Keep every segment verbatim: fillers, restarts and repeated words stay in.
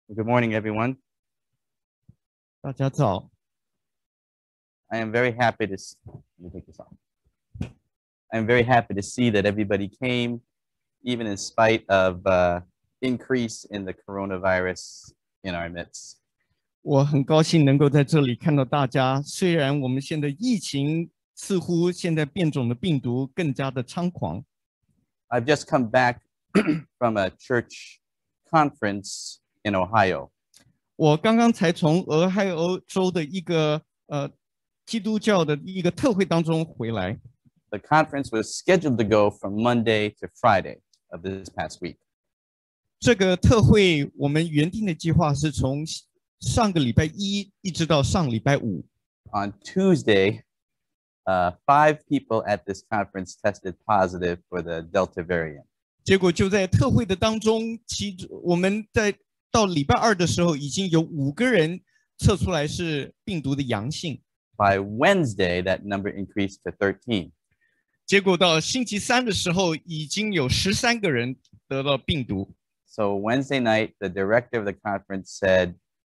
Good morning, everyone. 大家早。 I am very happy to s- let me take this off. I am very happy to see that everybody came, even in spite of uh, increase in the coronavirus in our midst. 我很高兴能够在这里看到大家。虽然我们现在疫情似乎现在变种的病毒更加的猖狂。 I've just come back from a church conference in Ohio. 我刚刚才从俄亥俄州的一个呃基督教的一个特会当中回来。 The conference was scheduled to go from Monday to Friday of this past week. 这个特会我们原定的计划是从上个礼拜一一直到上礼拜五。 On Tuesday, uh, five people at this conference tested positive for the Delta variant. 结果就在特会的当中，其我们在到礼拜二的时候，已经有五个人测出来是病毒的阳性。 By Wednesday, that number increased to thirteen. 结果到星期三的时候，已经有十三个人得到病毒。 So Wednesday night, the director of the conference said,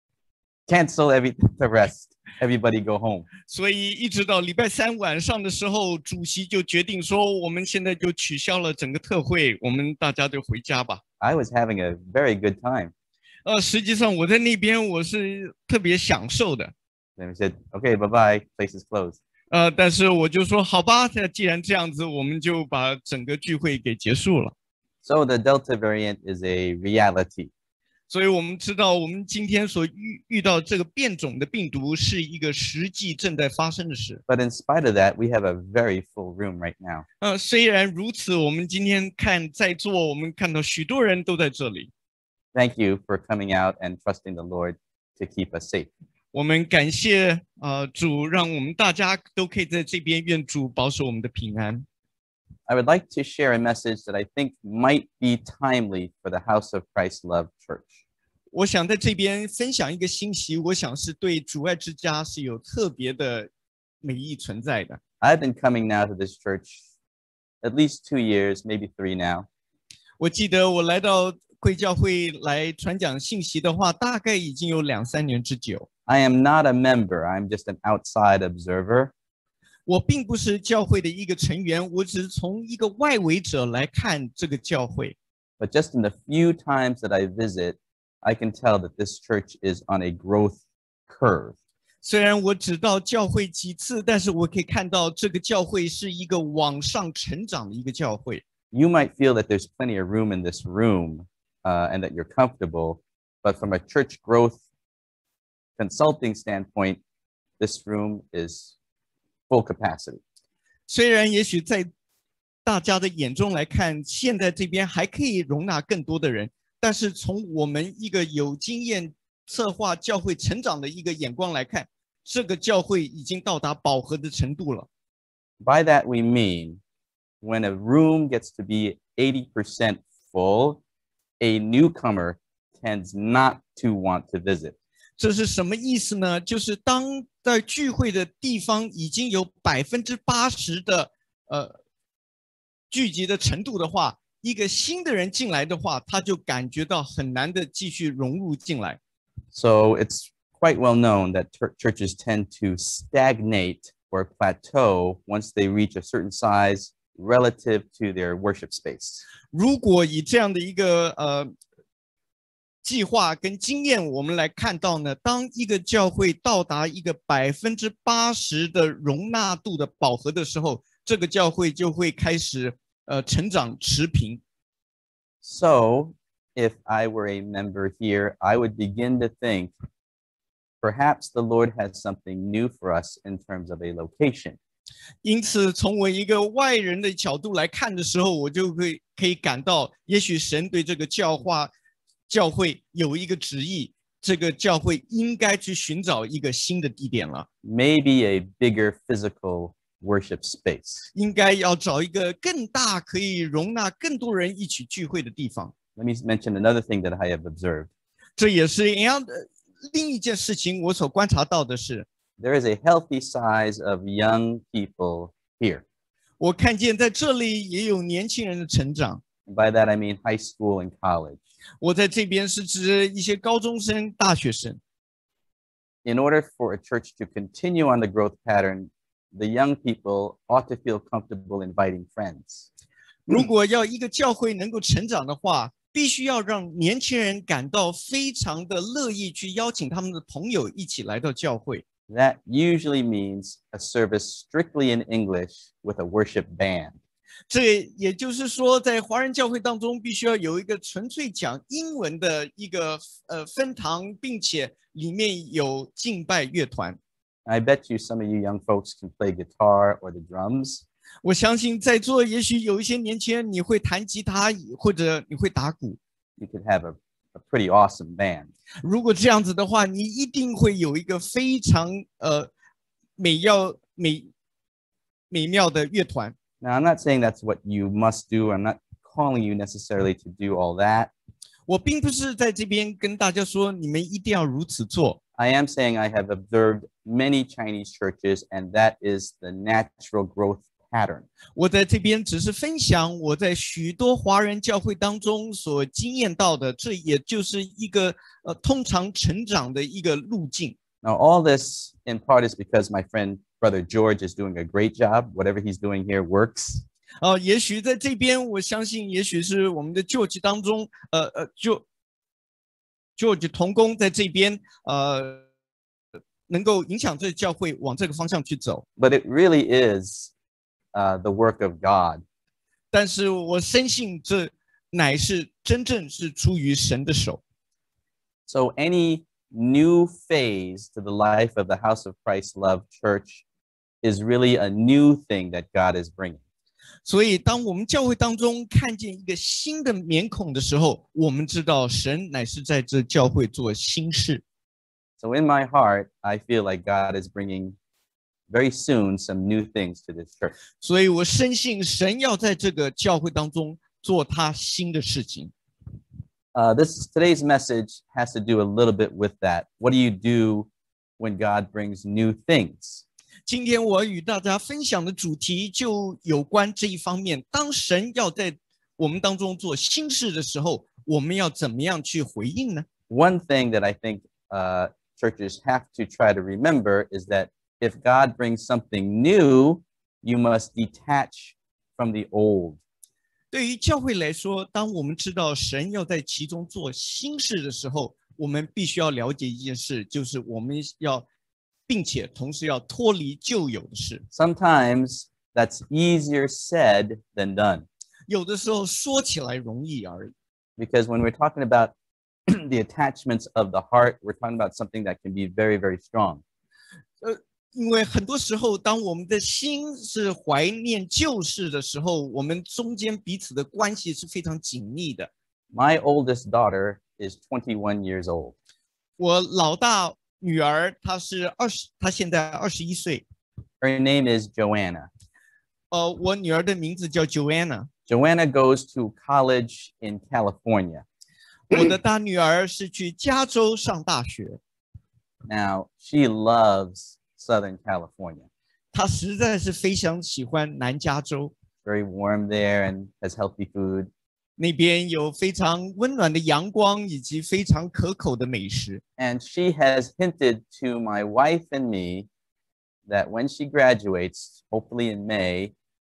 cancel every the rest. Everybody go home. 所以一直到礼拜三晚上的时候，主席就决定说，我们现在就取消了整个特会，我们大家就回家吧。 I was having a very good time. 呃，实际上我在那边我是特别享受的。 Then we said, okay, bye-bye, place is closed. 呃，但是我就说好吧，那既然这样子，我们就把整个聚会给结束了。 So the Delta variant is a reality. 所以我们知道，我们今天所遇遇到这个变种的病毒是一个实际正在发生的事。 But in spite of that, we have a very full room right now. 呃，虽然如此，我们今天看在座，我们看到许多人都在这里。 Thank you for coming out and trusting the Lord to keep us safe. 我们感谢呃主，让我们大家都可以在这边，愿主保守我们的平安。 I would like to share a message that I think might be timely for the House of Christ Love Church. 我想在这边分享一个信息，我想是对主爱之家是有特别的美意存在的。 I've been coming now to this church at least two years, maybe three now. 我记得我来到贵教会来传讲信息的话，大概已经有两三年之久。 I am not a member. I'm just an outside observer. 我并不是教会的一个成员，我只是从一个外围者来看这个教会。 But just in the few times that I visit, I can tell that this church is on a growth curve. 虽然我只到教会几次，但是我可以看到这个教会是一个往上成长的一个教会。 You might feel that there's plenty of room in this room uh, and that you're comfortable, but from a church growth consulting standpoint, this room is full capacity. 虽然也许在大家的眼中来看，现在这边还可以容纳更多的人，但是从我们一个有经验策划教会成长的一个眼光来看，这个教会已经到达饱和的程度了。 By that, we mean when a room gets to be eighty percent full, a newcomer tends not to want to visit. 这是什么意思呢？就是当在聚会的地方已经有百分之八十的呃聚集的程度的话，一个新的人进来的话，他就感觉到很难的继续融入进来。 So it's quite well known that churches tend to stagnate or plateau once they reach a certain size relative to their worship space. 如果以这样的一个呃计划跟经验，我们来看到呢，当一个教会到达一个百分之八十的容纳度的饱和的时候，这个教会就会开始呃成长持平。 So if I were a member here, I would begin to think perhaps the Lord has something new for us in terms of a location. 因此，从我一个外人的角度来看的时候，我就会可以感到，也许神对这个教化教会有一个旨意，这个教会应该去寻找一个新的地点了， Maybe a bigger physical worship space. 应该要找一个更大可以容纳更多人一起聚会的地方。 Let me mention another thing that I have observed. 这也是一样的另一件事情，我所观察到的是， There is a healthy size of young people here. 我看见在这里也有年轻人的成长。 By that, I mean high school and college. 我在这边是指一些高中生、大学生。 In order for a church to continue on the growth pattern, the young people ought to feel comfortable inviting friends. 如果要一个教会能够成长的话，必须要让年轻人感到非常的乐意去邀请他们的朋友一起来到教会。 That usually means a service strictly in English with a worship band. 这也就是说，在华人教会当中，必须要有一个纯粹讲英文的一个呃分堂，并且里面有敬拜乐团。 I bet you some of you young folks can play guitar or the drums. 我相信在座也许有一些年轻人，你会弹吉他或者你会打鼓。 You could have a, a pretty awesome band. 如果这样子的话，你一定会有一个非常呃美妙美美妙的乐团。 Now, I'm not saying that's what you must do. I'm not calling you necessarily to do all that. 我并不是在这边跟大家说你们一定要如此做。 I am saying I have observed many Chinese churches, and that is the natural growth pattern. 我在这边只是分享我在许多华人教会当中所经验到的，这也就是一个呃通常成长的一个路径。 Now, all this in part is because my friend Brother George is doing a great job. Whatever he's doing here works. 哦、呃，也许在这边，我相信，也许是我们的 George 当中，呃呃，就 George 同工在这边，呃，能够影响这个教会往这个方向去走。 But it really is uh, the work of God. 但是我深信，这乃是真正是出于神的手。 So any new phase to the life of the House of Christ Love Church is really a new thing that God is bringing. 所以，当我们教会当中看见一个新的面孔的时候，我们知道神乃是在这教会做新事。 So in my heart, I feel like God is bringing very soon some new things to this church. 所以我深信神要在这个教会当中做他新的事情。 Uh, this today's message has to do a little bit with that. What do you do when God brings new things? 今天我与大家分享的主题就有关这一方面。当神要在我们当中做新事的时候，我们要怎么样去回应呢？ One thing that I think uh, churches have to try to remember is that if God brings something new, you must detach from the old. 对于教会来说，当我们知道神要在其中做新事的时候，我们必须要了解一件事，就是我们要并且同时要脱离旧有的事。 Sometimes that's easier said than done. 有的时候说起来容易而已。 Because when we're talking about the attachments of the heart, we're talking about something that can be very, very strong. 呃，因为很多时候，当我们的心是怀念旧事的时候，我们中间彼此的关系是非常紧密的。 My oldest daughter is twenty-one years old. 我老大女儿她是二十，她现在二十一岁。 Her name is Joanna. 呃，我女儿的名字叫 Joanna。 Joanna goes to college in California. 我的大女儿是去加州上大学。 Now, she loves Southern California. 她实在是非常喜欢南加州。 Very warm there and has healthy food. 那边有非常温暖的阳光以及非常可口的美食。 And she has hinted to my wife and me that when she graduates, hopefully in May,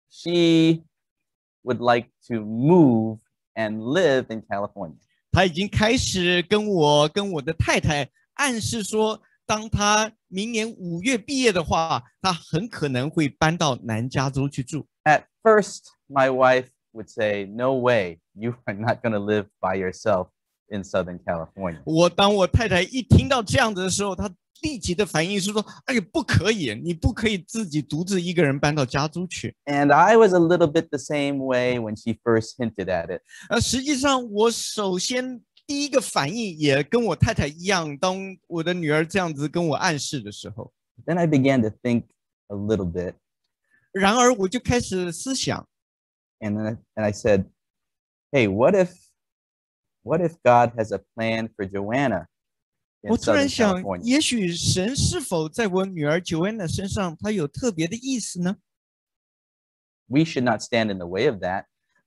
she would like to move and live in California. 她已经开始跟我跟我的太太暗示说，当她明年五月毕业的话，她很可能会搬到南加州去住。 At first, my wife would say, "No way, you are not going to live by yourself in Southern California." 我当我太太一听到这样子的时候，她立即的反应是说：“哎呀，不可以，你不可以自己独自一个人搬到加州去。” And I was a little bit the same way when she first hinted at it. 呃，实际上我首先第一个反应也跟我太太一样，当我的女儿这样子跟我暗示的时候， Then I began to think a little bit, 然而我就开始思想， and then I, and I said, "Hey, what if, what if God has a plan for Joanna 我 in 突然 Southern 想， California?" 也许神是否在我女儿 Joanna 身上，他有特别的意思呢？ We should not stand in the way of that.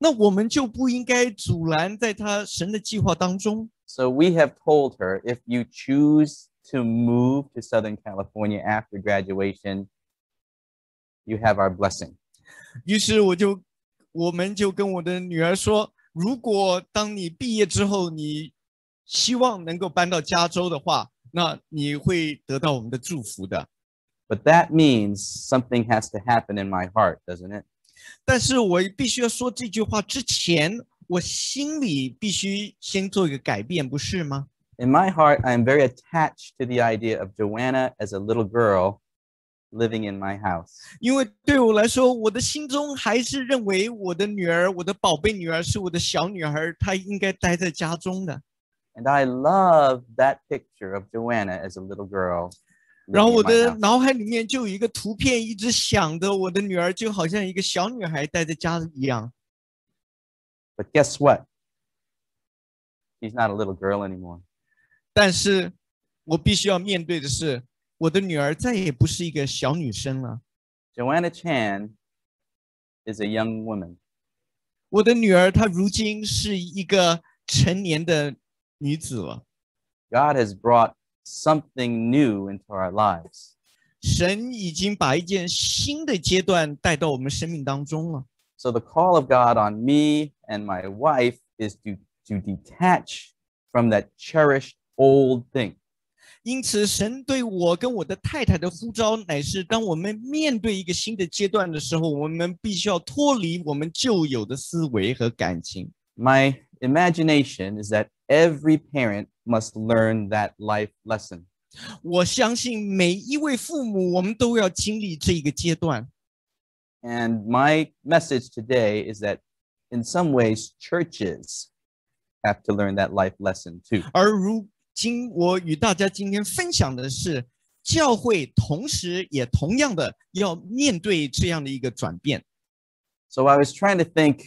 那我们就不应该阻拦在他神的计划当中。 So we have told her, if you choose to move to Southern California after graduation, you have our blessing. 于是我就我们就跟我的女儿说，如果当你毕业之后，你希望能够搬到加州的话，那你会得到我们的祝福的。 But that means something has to happen in my heart, doesn't it? 但是我必须要说这句话之前，我心里必须先做一个改变，不是吗？ In my heart, I am very attached to the idea of Joanna as a little girl living in my house. 因为对我来说，我的心中还是认为我的女儿，我的宝贝女儿是我的小女孩，她应该待在家中的。 And I love that picture of Joanna as a little girl. 然后 living 我 in my 的 house. 脑海里面就有一个图片，一直想着我的女儿就好像一个小女孩待在家一样。 But guess what? She's not a little girl anymore. 但是我必须要面对的是，我的女儿再也不是一个小女生了。 Joanna Chan is a young woman. 我的女儿她如今是一个成年的女子了。 God has brought something new into our lives. 神已经把一件新的阶段带到我们生命当中了。 So the call of God on me and my wife is to, to detach from that cherished old thing. 因此，神对我跟我的太太的呼召，乃是当我们面对一个新的阶段的时候，我们必须要脱离我们旧有的思维和感情。 My imagination is that every parent must learn that life lesson. 我相信每一位父母，我们都要经历这一个阶段。 And my message today is that in some ways, churches have to learn that life lesson too. 而如今我与大家今天分享的是，教会同时也同样的要面对这样的一个转变。 So I was trying to think,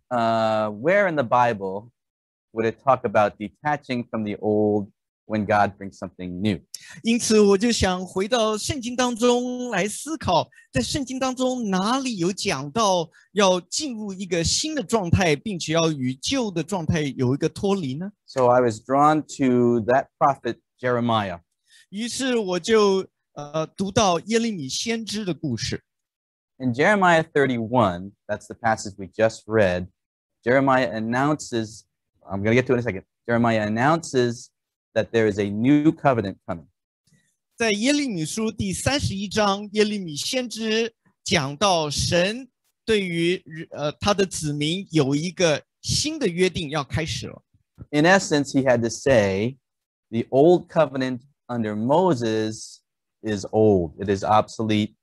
uh, where in the Bible would it talk about detaching from the old when God brings something new? 因此，我就想回到圣经当中来思考，在圣经当中哪里有讲到要进入一个新的状态，并且要与旧的状态有一个脱离呢？ So I was drawn to that prophet Jeremiah. 于是我就呃读到耶利米先知的故事。 In Jeremiah thirty-one, that's the passage we just read, Jeremiah announces, I'm going to get to it in a second. Jeremiah announces that there is a new covenant coming. 在耶利米书第三十一章，耶利米先知讲到神对于呃他的子民有一个新的约定要开始了。 In essence, he had to say, the old covenant under Moses is old. It is obsolete.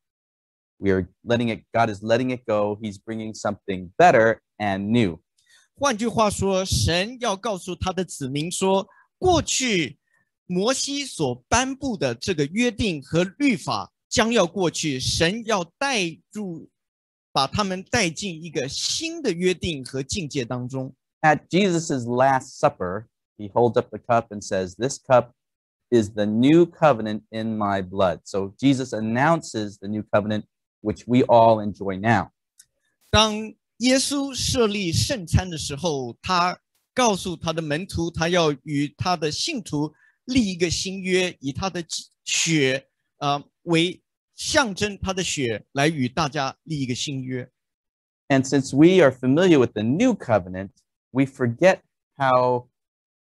We are letting it, God is letting it go. He's bringing something better and new. 换句话说，神要告诉他的子民说，过去摩西所颁布的这个约定和律法将要过去，神要带入，把他们带进一个新的约定和境界当中。 At Jesus' Last Supper, he holds up the cup and says, this cup is the new covenant in my blood. So Jesus announces the new covenant, which we all enjoy now. 当耶稣设立圣餐的时候，他告诉他的门徒，他要与他的信徒立一个新约，以他的血呃为象征，他的血来与大家立一个新约。 And since we are familiar with the new covenant, we forget how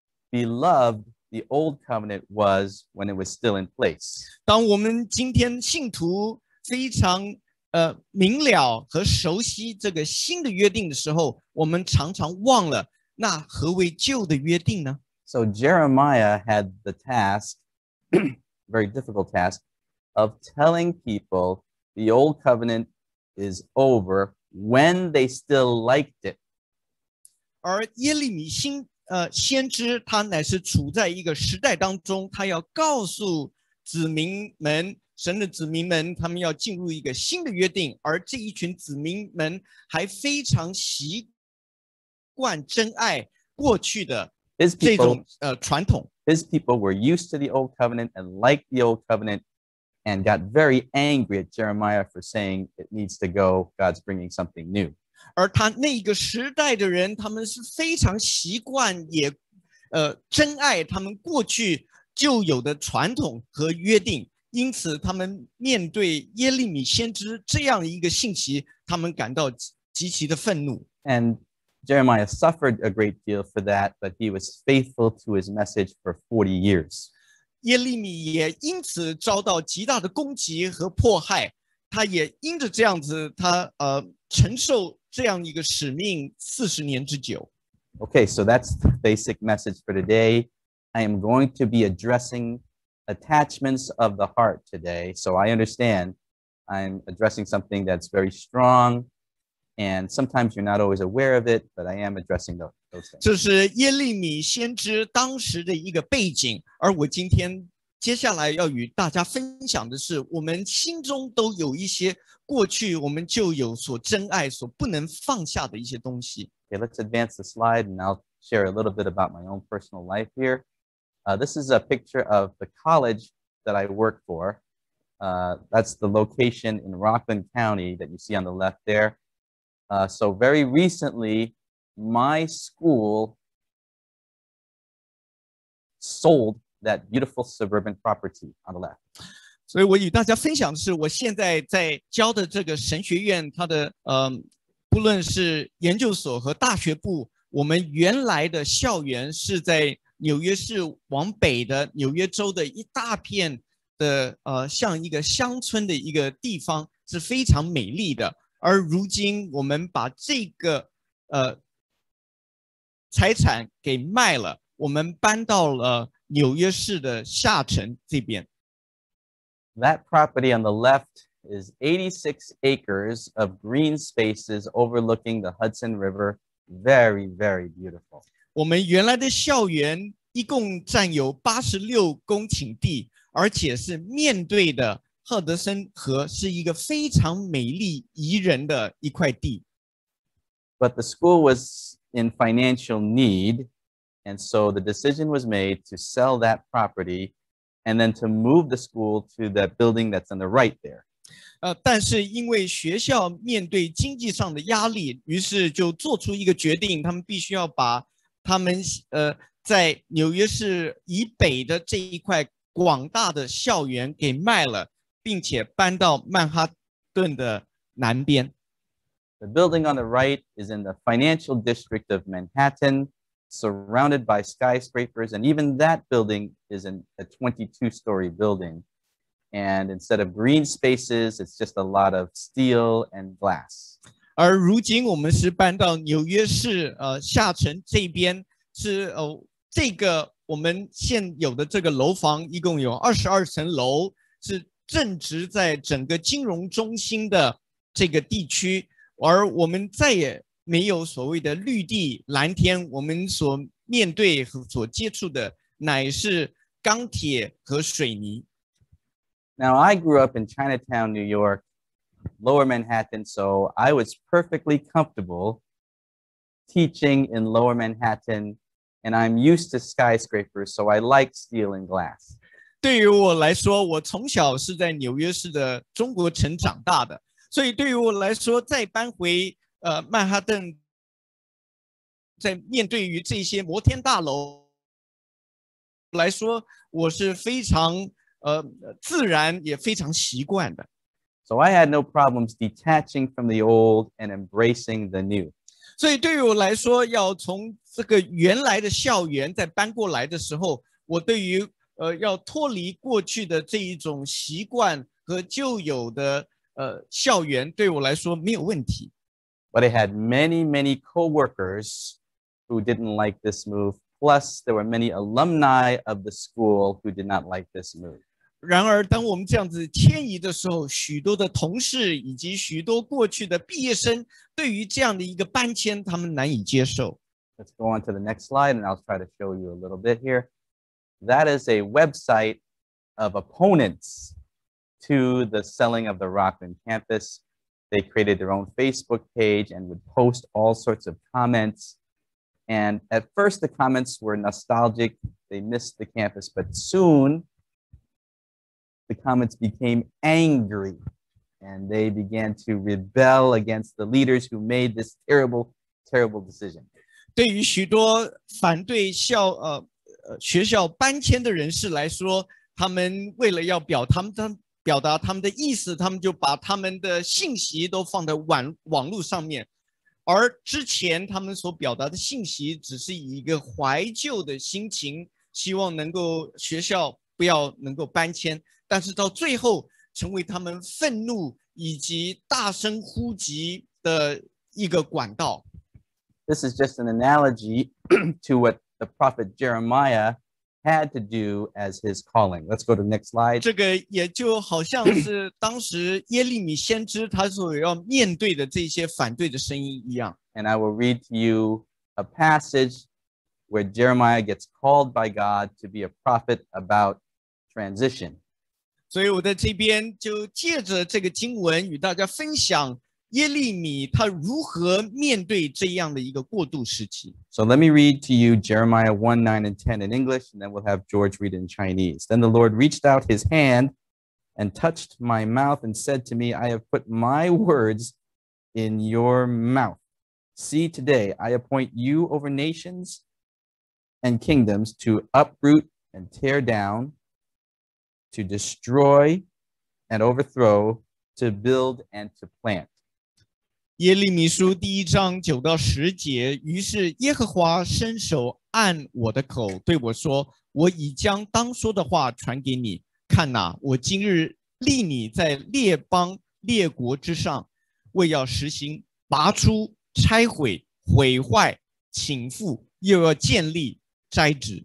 beloved the old covenant was when it was still in place. 当我们今天信徒非常呃明了和熟悉这个新的约定的时候，我们常常忘了，那何为旧的约定呢？ So Jeremiah had the task, very difficult task, of telling people the old covenant is over when they still liked it. 而耶利米新呃先知，他乃是处在一个时代当中，他要告诉子民们，神的子民们，他们要进入一个新的约定，而这一群子民们还非常习惯珍爱过去的 His 这 people, 种呃传统。 his people were used to the old covenant and liked the old covenant and got very angry at Jeremiah for saying it needs to go. God's bringing something new. 而他那个时代的人，他们是非常习惯也呃珍爱他们过去旧有的传统和约定，因此他们面对耶利米先知这样一个信息，他们感到极其的愤怒。 And Jeremiah suffered a great deal for that, but he was faithful to his message for forty years. 耶利米也因此遭到极大的攻击和迫害，他也因着这样子，他呃承受这样一个使命四十年之久。 Okay, so that's the basic message for today. I am going to be addressing attachments of the heart today. So I understand I'm addressing something that's very strong, and sometimes you're not always aware of it, but I am addressing those, those things. 这是耶利米先知当时的一个背景，而我今天接下来要与大家分享的是，我们心中都有一些过去我们就有所珍爱、所不能放下的一些东西。 Okay, let's advance the slide, and I'll share a little bit about my own personal life here. Uh, this is a picture of the college that I work for. Uh, that's the location in Rockland County that you see on the left there. Uh, so very recently, my school sold that beautiful suburban property on the left. 所以我与大家分享的是，我现在在教的这个神学院，它的呃，不论是研究所和大学部，我们原来的校园是在纽约市往北的纽约州的一大片的呃，像一个乡村的一个地方，是非常美丽的。而如今我们把这个呃财产给卖了，我们搬到了纽约市的下城这边。 That property on the left is eighty-six acres of green spaces overlooking the Hudson River. Very, very beautiful. 我们原来的校园一共占有八十六公顷地，而且是面对的赫德森河，是一个非常美丽宜人的一块地。 But the school was in financial need, and so the decision was made to sell that property and then to move the school to that building that's on the right there. 呃，但是因为学校面对经济上的压力，于是就做出一个决定，他们必须要把他们呃在纽约市以北的这一块广大的校园给卖了，并且搬到曼哈顿的南边。 The building on the right is in the financial district of Manhattan, surrounded by skyscrapers, and even that building is in a twenty-two story building. And instead of green spaces, it's just a lot of steel and glass. 而如今我们是搬到纽约市呃下城这边，是呃这个我们现有的这个楼房一共有二十二层楼，是正值在整个金融中心的这个地区，而我们再也没有所谓的绿地蓝天，我们所面对和所接触的乃是钢铁和水泥。 Now, I grew up in Chinatown, New York, Lower Manhattan, so I was perfectly comfortable teaching in Lower Manhattan, and I'm used to skyscrapers, so I like steel and glass. 对于我来说，我从小是在纽约市的中国城长大的，所以对于我来说，再搬回呃曼哈顿，在面对于这些摩天大楼来说，我是非常呃自然也非常习惯的。 So I had no problems detaching from the old and embracing the new. 所以对于我来说，要从这个原来的校园再搬过来的时候，我对于呃要脱离过去的这一种习惯和旧有的呃校园，对我来说没有问题。 But I had many, many coworkers who didn't like this move. Plus, there were many alumni of the school who did not like this move. 然而，当我们这样子迁移的时候，许多的同事以及许多过去的毕业生，对于这样的一个搬迁，他们难以接受。 Let's go on to the next slide, and I'll try to show you a little bit here. That is a website of opponents to the selling of the Rockland campus. They created their own Facebook page and would post all sorts of comments. And at first, the comments were nostalgic. They missed the campus, but soon, the comments became angry. and they began to rebel against the leaders who made this terrible, terrible decision. 对于许多反对校呃呃学校搬迁的人士来说，他们为了要表他们的表达他们的意思，他们就把他们的信息都放在网网络上面，而之前他们所表达的信息只是以一个怀旧的心情，希望能够学校不要能够搬迁，但是到最后成为他们愤怒以及大声呼急的一个管道。 This is just an analogy to what the prophet Jeremiah had to do as his calling. Let's go to the next slide. 这个也就好像是当时耶利米先知他所要面对的这些反对的声音一样。 And I will read to you a passage where Jeremiah gets called by God to be a prophet about transition. 所以我在这边就借着这个经文与大家分享耶利米他如何面对这样的一个过渡时期。 So let me read to you Jeremiah one, nine, and ten in English, and then we'll have George read it in Chinese. Then the Lord reached out his hand and touched my mouth and said to me, I have put my words in your mouth. See, today I appoint you over nations and kingdoms to uproot and tear down, to destroy and overthrow, to build and to plant. 耶利米书第一章九到十节，于是耶和华伸手按我的口，对我说：“我已将当说的话传给你。看哪，我今日立你在列邦列国之上，为要实行拔出、拆毁、毁坏、倾覆，又要建立、摘植。”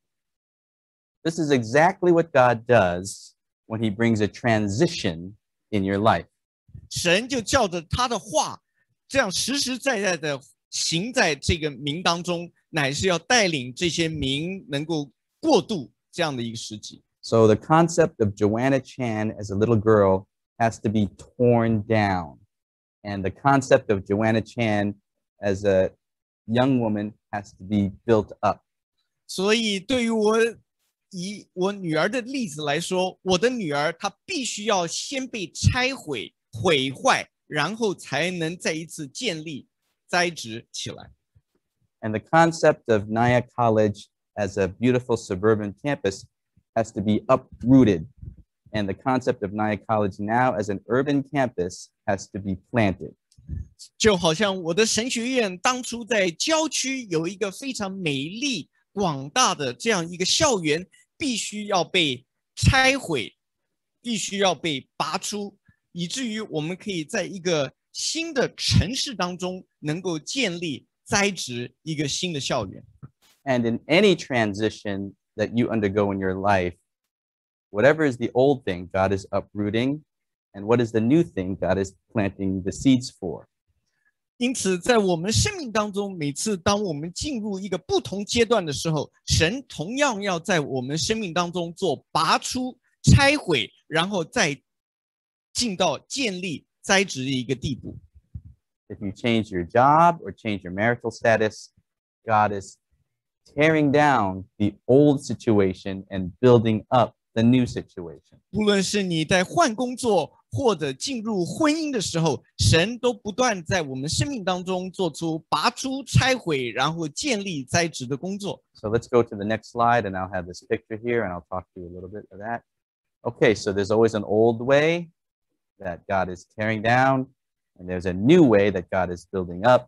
This is exactly what God does when he brings a transition in your life. 神就照着他的话，这样实实在在的行在这个民当中，乃是要带领这些民能够过渡这样的一个时期。 So the concept of Joanna Chan as a little girl has to be torn down. And the concept of Joanna Chan as a young woman has to be built up. 所以对于我以我女儿的例子来说，我的女儿她必须要先被拆毁、毁坏，然后才能再一次建立、栽植起来。 And the concept of Naya College as a beautiful suburban campus has to be uprooted. And the concept of Naya College now as an urban campus has to be planted. 就好像我的神学院当初在郊区有一个非常美丽、广大的这样一个校园，必须要被拆毁，必须要被拔出，以至于我们可以在一个新的城市当中能够建立、栽植一个新的校园。 And in any transition that you undergo in your life, whatever is the old thing, God is uprooting, and what is the new thing, God is planting the seeds for. 因此，在我们生命当中，每次当我们进入一个不同阶段的时候，神同样要在我们生命当中做拔出、拆毁，然后再进到建立、栽植的一个地步。 If you change your job or change your marital status, God is tearing down the old situation and building up the new situation. 无论是你在换工作或者进入婚姻的时候，神都不断在我们生命当中做出拔出、拆毁，然后建立、栽植的工作。 So let's go to the next slide, and I'll have this picture here, and I'll talk to you a little bit of that. Okay, so there's always an old way that God is tearing down, and there's a new way that God is building up.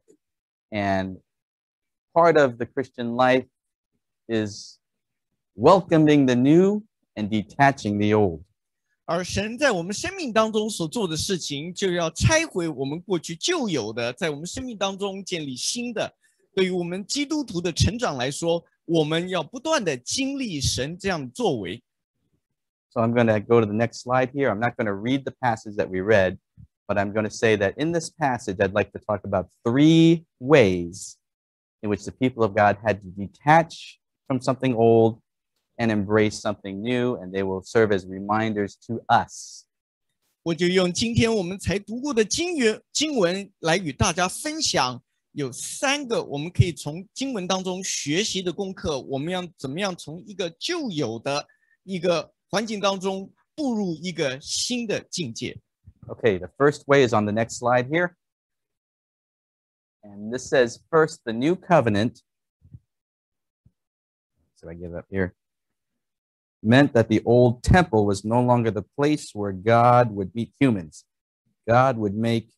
And part of the Christian life is welcoming the new and detaching the old. 而神在我们生命当中所做的事情，就要拆毁我们过去旧有的，在我们生命当中建立新的。对于我们基督徒的成长来说，我们要不断的经历神这样的作为。 So I'm going to go to the next slide here. I'm not going to read the passage that we read, but I'm going to say that in this passage, I'd like to talk about three ways in which the people of God had to detach from something old and embrace something new, and they will serve as reminders to us. 我就用今天我们才读过的经文经文来与大家分享，有三个我们可以从经文当中学习的功课。我们要怎么样从一个旧有的一个环境当中步入一个新的境界 Okay, the first way is on the next slide here. And this says, first, the new covenant, so I give up here, meant that the old temple was no longer the place where God would meet humans. God would make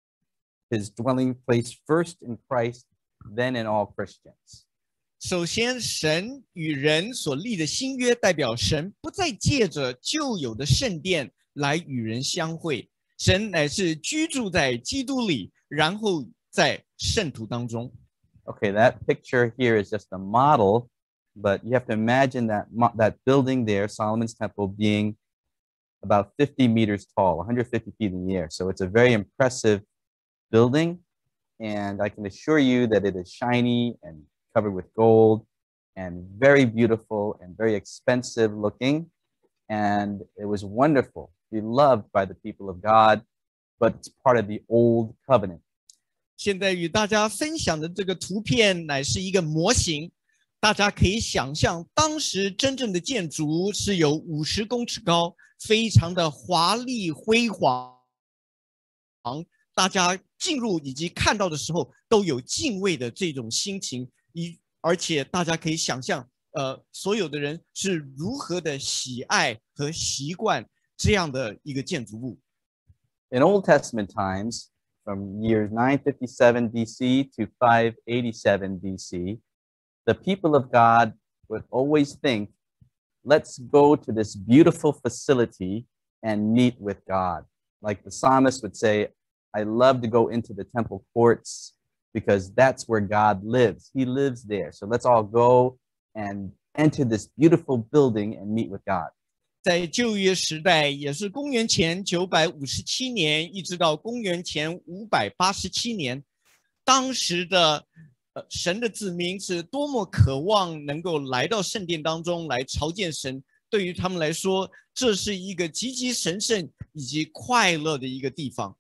his dwelling place first in Christ, then in all Christians. 首先，神与人所立的新约，代表神不再借着旧有的圣殿来与人相会，神乃是居住在基督里，然后在圣徒当中。 Okay, that picture here is just a model, but you have to imagine that that building there, Solomon's Temple, being about fifty meters tall, one hundred fifty feet in the air. So it's a very impressive building, and I can assure you that it is shiny and covered with gold and very beautiful and very expensive looking. And it was wonderful, beloved by the people of God, but it's part of the old covenant. 现在与大家分享的这个图片乃是一个模型，大家可以想象，当时真正的建筑是有五十公尺高，非常的华丽辉煌。大家进入以及看到的时候，都有敬畏的这种心情。一，而且大家可以想象，呃，所有的人是如何的喜爱和习惯这样的一个建筑物。 In Old Testament times, from years nine fifty-seven B C to five eighty-seven B C, the people of God would always think, let's go to this beautiful facility and meet with God. Like the psalmist would say, I love to go into the temple courts because that's where God lives. He lives there. So let's all go and enter this beautiful building and meet with God. 在旧约时代，也是公元前九百五十七年，一直到公元前五百八十七年，当时的呃神的子民是多么渴望能够来到圣殿当中来朝见神。对于他们来说，这是一个极其神圣以及快乐的一个地方。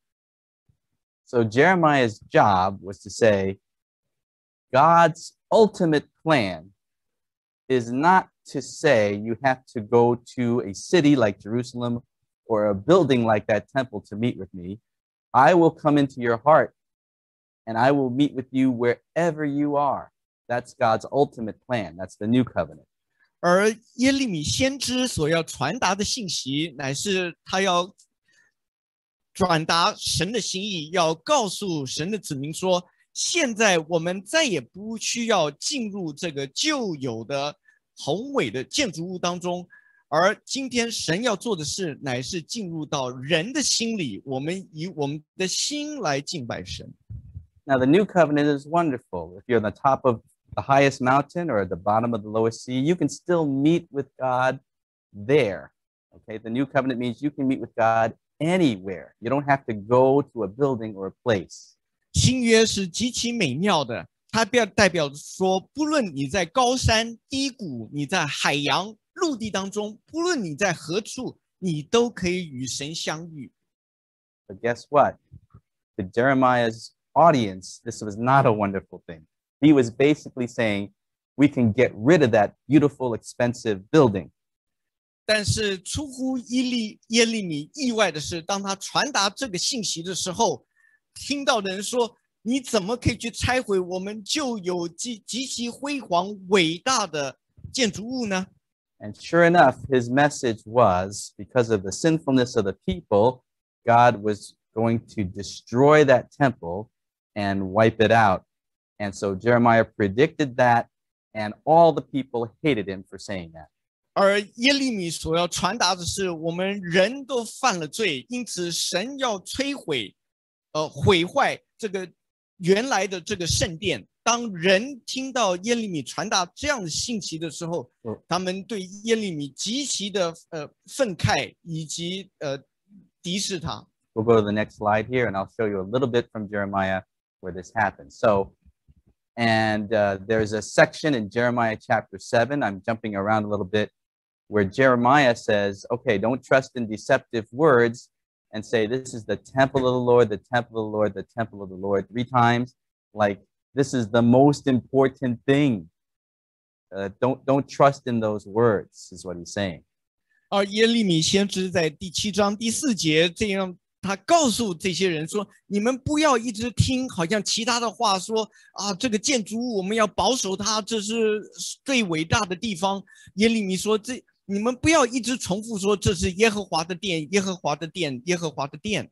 So Jeremiah's job was to say, God's ultimate plan is not to say you have to go to a city like Jerusalem or a building like that temple to meet with me. I will come into your heart and I will meet with you wherever you are. That's God's ultimate plan. That's the new covenant. 而耶利米先知所要传达的信息，乃是他要转达神的心意，要告诉神的子民说，现在我们再也不需要进入这个旧有的宏伟的建筑物当中，而今天神要做的事，乃是进入到人的心里，我们以我们的心来敬拜神。 Now the new covenant is wonderful. If you're on the top of the highest mountain or at the bottom of the lowest sea, you can still meet with God there. Okay, the new covenant means you can meet with God anywhere. You don't have to go to a building or a place. 新约是极其美妙的，它代表说，不论你在高山低谷，你在海洋陆地当中，不论你在何处，你都可以与神相遇。 But guess what? To Jeremiah's audience, this was not a wonderful thing. He was basically saying, we can get rid of that beautiful, expensive building. 但是出乎耶利耶利米意外的是，当他传达这个信息的时候，听到的人说：“你怎么可以去拆毁我们旧有极极其辉煌伟大的建筑物呢？” And sure enough, his message was, because of the sinfulness of the people, God was going to destroy that temple and wipe it out. And so Jeremiah predicted that, and all the people hated him for saying that. 而耶利米所要传达的是，我们人都犯了罪，因此神要摧毁，呃，毁坏这个原来的这个圣殿。当人听到耶利米传达这样的信息的时候， 嗯、 他们对耶利米极其的呃愤慨以及呃敌视他。 We'll go to the next slide here, and I'll show you a little bit from Jeremiah where this happened. So, and uh, there's a section in Jeremiah chapter seven. I'm jumping around a little bit, where Jeremiah says, okay, don't trust in deceptive words and say, this is the temple of the Lord, the temple of the Lord, the temple of the Lord, three times. Like, this is the most important thing. Uh, don't, don't trust in those words, is what he's saying. 而耶利米先知在第七章第四节这样， 他告诉这些人说：“你们不要一直听，好像其他的话说啊，这个建筑物我们要保守它，这是最伟大的地方。”耶利米说：“这你们不要一直重复说这是耶和华的殿，耶和华的殿，耶和华的殿。”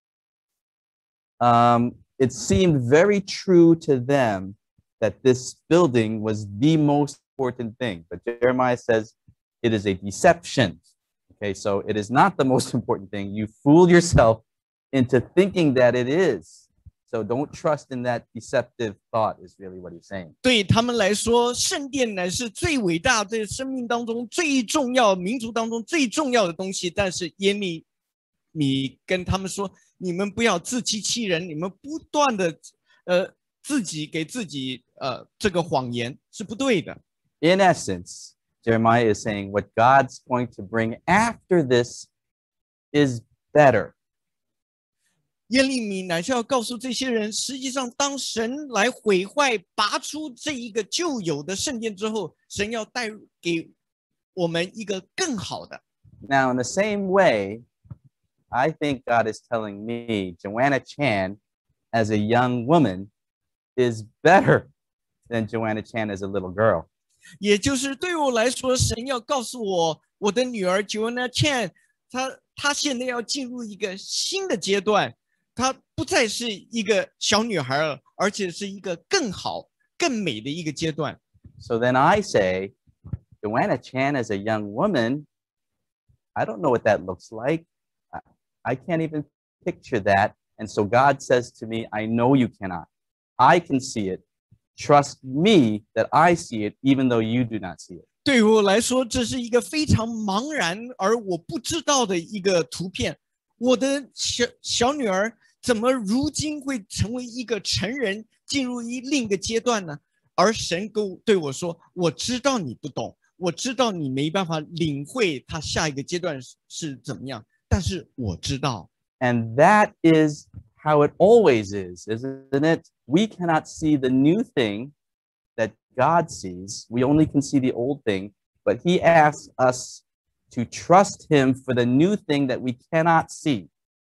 Um, it seemed very true to them that this building was the most important thing. But Jeremiah says it is a deception. Okay, so it is not the most important thing. You fooled yourself into thinking that it is. So don't trust in that deceptive thought is really what he's saying. 对他们来说，圣殿乃是最伟大，在生命当中最重要、民族当中最重要的东西。但是耶利米跟他们说：“你们不要自欺欺人，你们不断的呃自己给自己呃这个谎言是不对的。” In essence, Jeremiah is saying what God's going to bring after this is better. 耶利米乃是要告诉这些人，实际上当神来毁坏、拔出这一个旧有的圣殿之后，神要带给我们一个更好的。 Now, in the same way, I think God is telling me, Joanna Chan, as a young woman, is better than Joanna Chan as a little girl. 也就是对我来说，神要告诉我，我的女儿 Joanna Chan， 她她现在要进入一个新的阶段，她不再是一个小女孩了，而且是一个更好、更美的一个阶段。 So then I say, Joanna Chan as a young woman, I don't know what that looks like. I, I can't even picture that. And so God says to me, I know you cannot. I can see it. Trust me that I see it, even though you do not see it. 对我来说，这是一个非常茫然而我不知道的一个图片。我的小小女儿怎么如今会成为一个成人，进入一另一个阶段呢？而神跟对我说：“我知道你不懂，我知道你没办法领会他下一个阶段是怎么样，但是我知道。” And that is how it always is, isn't it? We cannot see the new thing that God sees. We only can see the old thing, but he asks us to trust him for the new thing that we cannot see.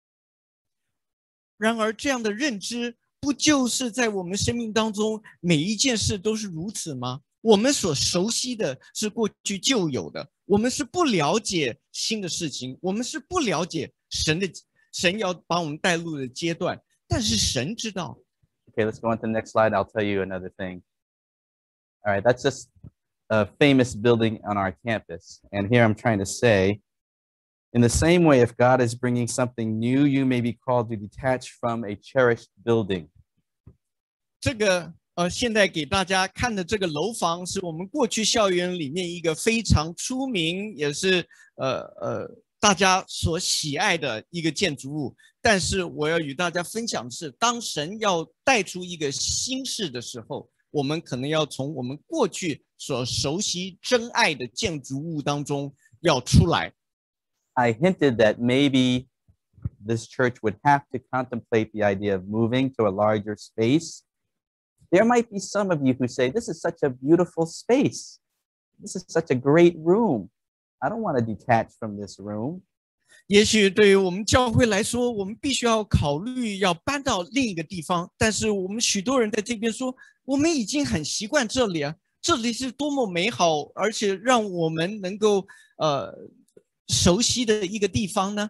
然而，这样的认知不就是在我们生命当中每一件事都是如此吗？我们所熟悉的是过去旧有的，我们是不了解新的事情，我们是不了解神的神要把我们带入的阶段，但是神知道。 Okay, let's go on to the next slide. I'll tell you another thing. All right, that's just a famous building on our campus. And here I'm trying to say, in the same way, if God is bringing something new, you may be called to detach from a cherished building. 这个呃，现在给大家看的这个楼房，是我们过去校园里面一个非常出名，也是呃呃大家所喜爱的一个建筑物。但是我要与大家分享的是，当神要带出一个新事的时候，我们可能要从我们过去所熟悉真爱的建筑物当中要出来。 I hinted that maybe this church would have to contemplate the idea of moving to a larger space. There might be some of you who say, this is such a beautiful space. This is such a great room. I don't want to detach from this room. 也许对于我们教会来说，我们必须要考虑要搬到另一个地方。但是我们许多人在这边说，我们已经很习惯这里啊，这里是多么美好，而且让我们能够呃熟悉的一个地方呢。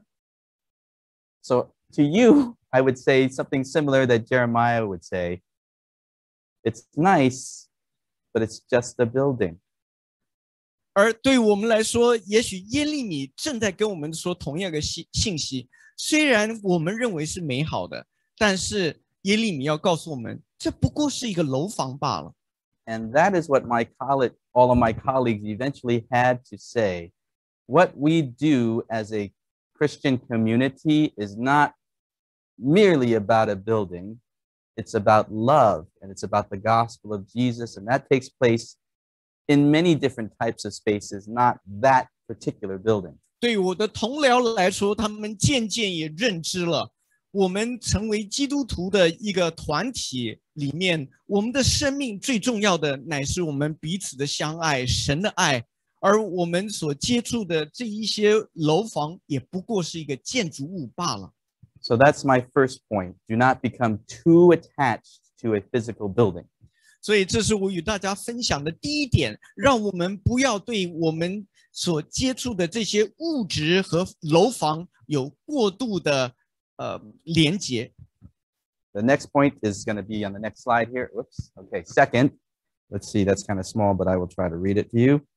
So to you, I would say something similar that Jeremiah would say. It's nice, but it's just a building. 而对我们来说，也许耶利米正在跟我们说同样的信信息。虽然我们认为是美好的，但是耶利米要告诉我们，这不过是一个楼房罢了。 And that is what my college, all of my colleagues eventually had to say. What we do as a Christian community is not merely about a building. It's about love, and it's about the gospel of Jesus, and that takes place in many different types of spaces, not that particular building. 对我的同僚来说，他们渐渐也认知了，我们成为基督徒的一个团体里面，我们的生命最重要的乃是我们彼此的相爱，神的爱。而我们所接触的这一些楼房，也不过是一个建筑物罢了。 So that's my first point. Do not become too attached to a physical building. 所以这是我与大家分享的第一点，让我们不要对我们所接触的这些物质和楼房有过度的呃连结。 The next point is going to be on the next slide here. Whoops. Okay, second. Let's see, that's kind of small, but I will try to read it to you.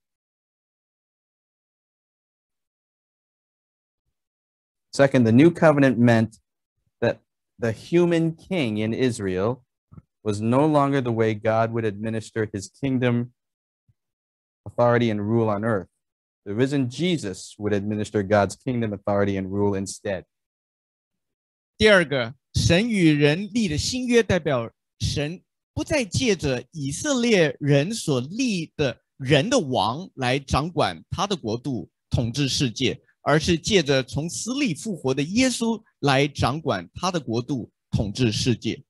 Second, the new covenant meant that the human king in Israel was no longer the way God would administer his kingdom, authority, and rule on earth. The risen Jesus would administer God's kingdom, authority, and rule instead. 第二个，神与人立的新约代表神不再借着以色列人所立的人的王来掌管他的国度，统治世界，而是借着从死里复活的耶稣来掌管他的国度，统治世界。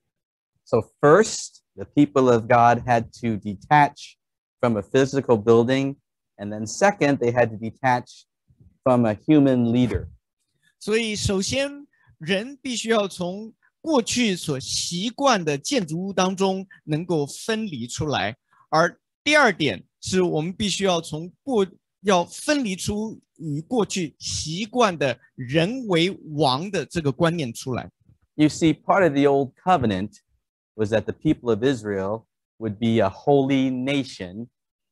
So first, the people of God had to detach from a physical building, and then second, they had to detach from a human leader. 所以，首先人必须要从过去所习惯的建筑物当中能够分离出来，而第二点是我们必须要从过要分离出与过去习惯的人为王的这个观念出来。 You see, part of the old covenant was that the people of Israel would be a holy nation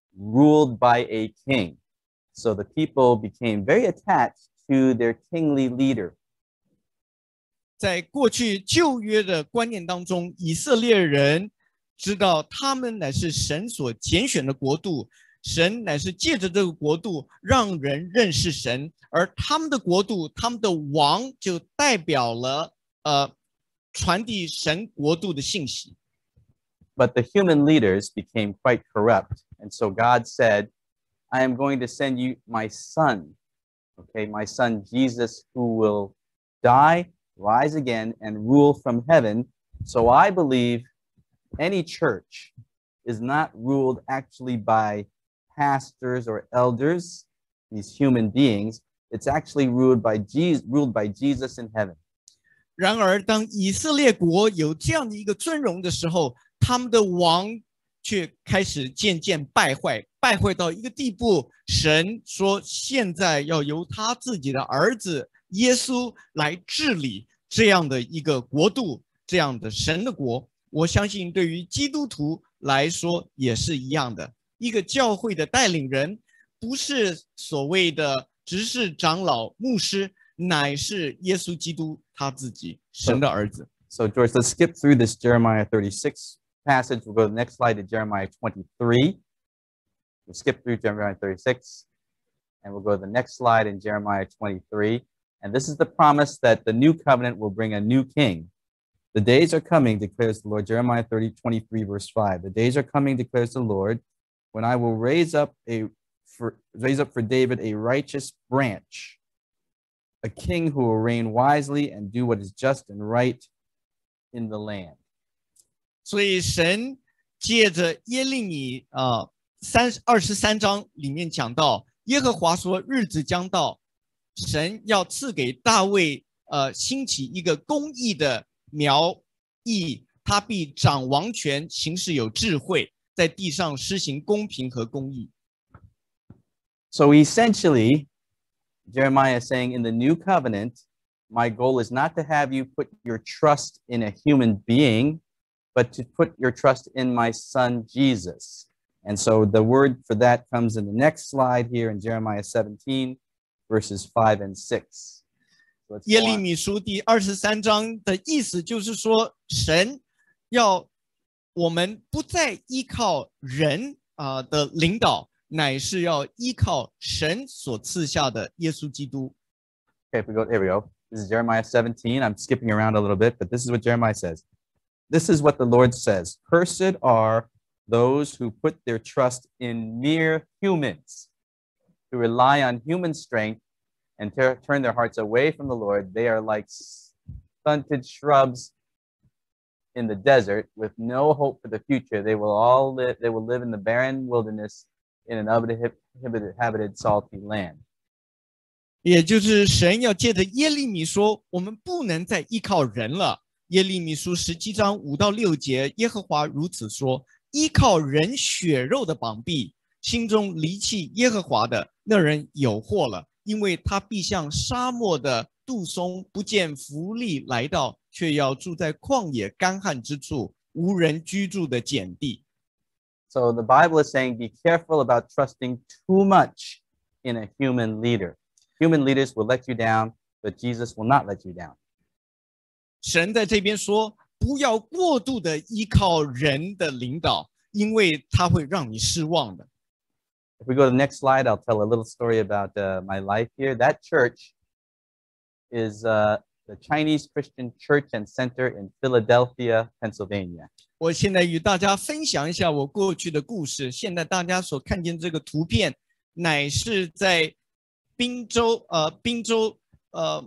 ruled by a king. So the people became very attached to their kingly leader. 在过去旧约的观念当中，以色列人知道他们乃是神所拣选的国度，神乃是借着这个国度让人认识神，而他们的国度，他们的王就代表了呃传递神国度的信息。 But the human leaders became quite corrupt. And so God said, I am going to send you my son, okay, my son Jesus, who will die, rise again, and rule from heaven. So I believe any church is not ruled actually by pastors or elders, these human beings. It's actually ruled by Jesus, ruled by Jesus in heaven. 然而，当以色列国有这样的一个尊荣的时候，他们的王却开始渐渐败坏，败坏到一个地步。神说，现在要由他自己的儿子耶稣来治理这样的一个国度，这样的神的国。我相信，对于基督徒来说也是一样的。一个教会的带领人，不是所谓的执事长老、牧师，乃是耶稣基督他自己，神的儿子。 So, George, let's skip through this Jeremiah thirty-six passage. We'll go to the next slide to Jeremiah twenty-three. We'll skip through Jeremiah thirty-six, and we'll go to the next slide in Jeremiah twenty-three. And this is the promise that the new covenant will bring a new king. The days are coming, declares the Lord. Jeremiah thirty, twenty-three, verse five. The days are coming, declares the Lord, when I will raise up a for, raise up for David a righteous branch, a king who will reign wisely and do what is just and right in the land. 所以神借着耶利米啊三二十三章里面讲到，耶和华说日子将到，神要赐给大卫呃兴起一个公义的苗裔，他必掌王权，行事有智慧，在地上施行公平和公义。 So essentially, Jeremiah is saying in the new covenant, my goal is not to have you put your trust in a human being, but to put your trust in my son, Jesus. And so the word for that comes in the next slide here in Jeremiah seventeen, verses five and six. 耶利米书第二十三章的意思就是说，神要我们不再依靠人啊、呃、的领导，乃是要依靠神所赐下的耶稣基督。 Okay, if we go, here we go. This is Jeremiah seventeen. I'm skipping around a little bit, but this is what Jeremiah says. This is what the Lord says. Cursed are those who put their trust in mere humans, who rely on human strength and ter- turn their hearts away from the Lord. They are like stunted shrubs in the desert with no hope for the future. They will all live, they will live in the barren wilderness in an uninhabited, salty land. 也就是神要借着耶利米说，我们不能再依靠人了。耶利米书十七章五到六节，耶和华如此说：依靠人血肉的膀臂，心中离弃耶和华的，那人有祸了，因为他必像沙漠的杜松，不见福利来到，却要住在旷野干旱之处，无人居住的碱地。 So the Bible is saying, be careful about trusting too much in a human leader. Human leaders will let you down, but Jesus will not let you down. 神在这边说，不要过度的依靠人的领导，因为他会让你失望的。 If we go to the next slide, I'll tell a little story about uh, my life here. That church is uh, the Chinese Christian Church and Center in Philadelphia, Pennsylvania. 我现在与大家分享一下我过去的故事。现在大家所看见这个图片，乃是在宾州呃宾州呃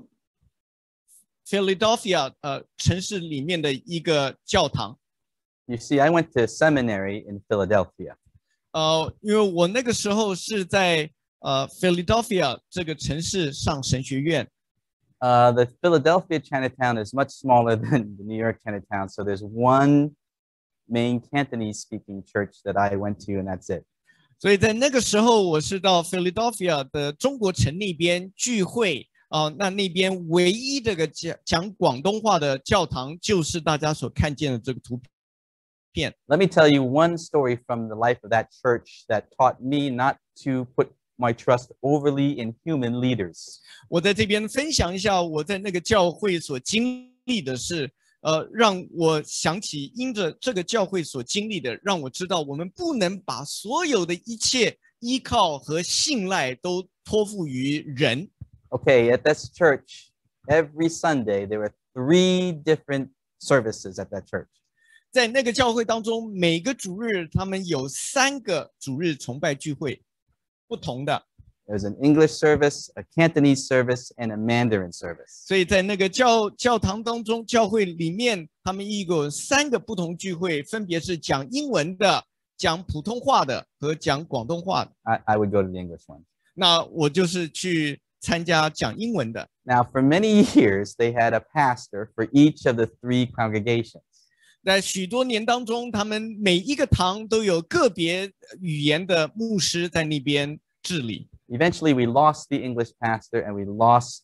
Philadelphia 呃城市里面的一个教堂。 You see, I went to seminary in Philadelphia. 呃，因为我那个时候是在呃 Philadelphia 这个城市上神学院。 Uh, the Philadelphia Chinatown is much smaller than the New York Chinatown, so there's one main Cantonese-speaking church that I went to, and that's it. 所以在那个时候，我是到 Philadelphia 的中国城那边聚会啊、呃，那那边唯一这个讲讲广东话的教堂，就是大家所看见的这个图片。 Let me tell you one story from the life of that church that taught me not to put my trust overly in human leaders. 我在这边分享一下我在那个教会所经历的事。呃，让我想起因着这个教会所经历的，让我知道我们不能把所有的一切依靠和信赖都托付于人。 Okay, at this church, every Sunday there were three different services at that church. 在那个教会当中，每个主日他们有三个主日崇拜聚会，不同的。 There's an English service, a Cantonese service, and a Mandarin service. 所以在那个教教堂当中，教会里面，他们一共有三个不同聚会，分别是讲英文的、讲普通话的和讲广东话的。 I, I would go to the English one. 那我就是去参加讲英文的。 Now, for many years, they had a pastor for each of the three congregations. 在许多年当中，他们每一个堂都有个别语言的牧师在那边治理。 Eventually, we lost the English pastor and we lost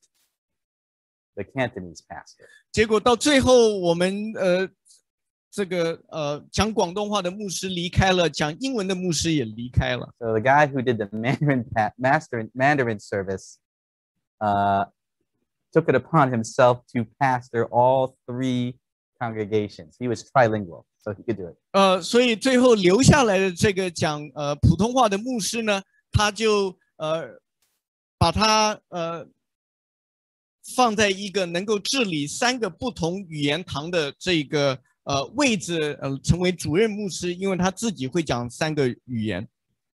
the Cantonese pastor. 结果到最后，我们呃这个呃讲广东话的牧师离开了，讲英文的牧师也离开了。 So the guy who did the Mandarin master Mandarin service uh, took it upon himself to pastor all three congregations. He was trilingual, so he could do it. 呃，所以最后留下来的这个讲呃普通话的牧师呢，他就呃把他呃放在一个能够治理三个不同语言堂的这个呃位置，呃成为主任牧师，因为他自己会讲三个语言。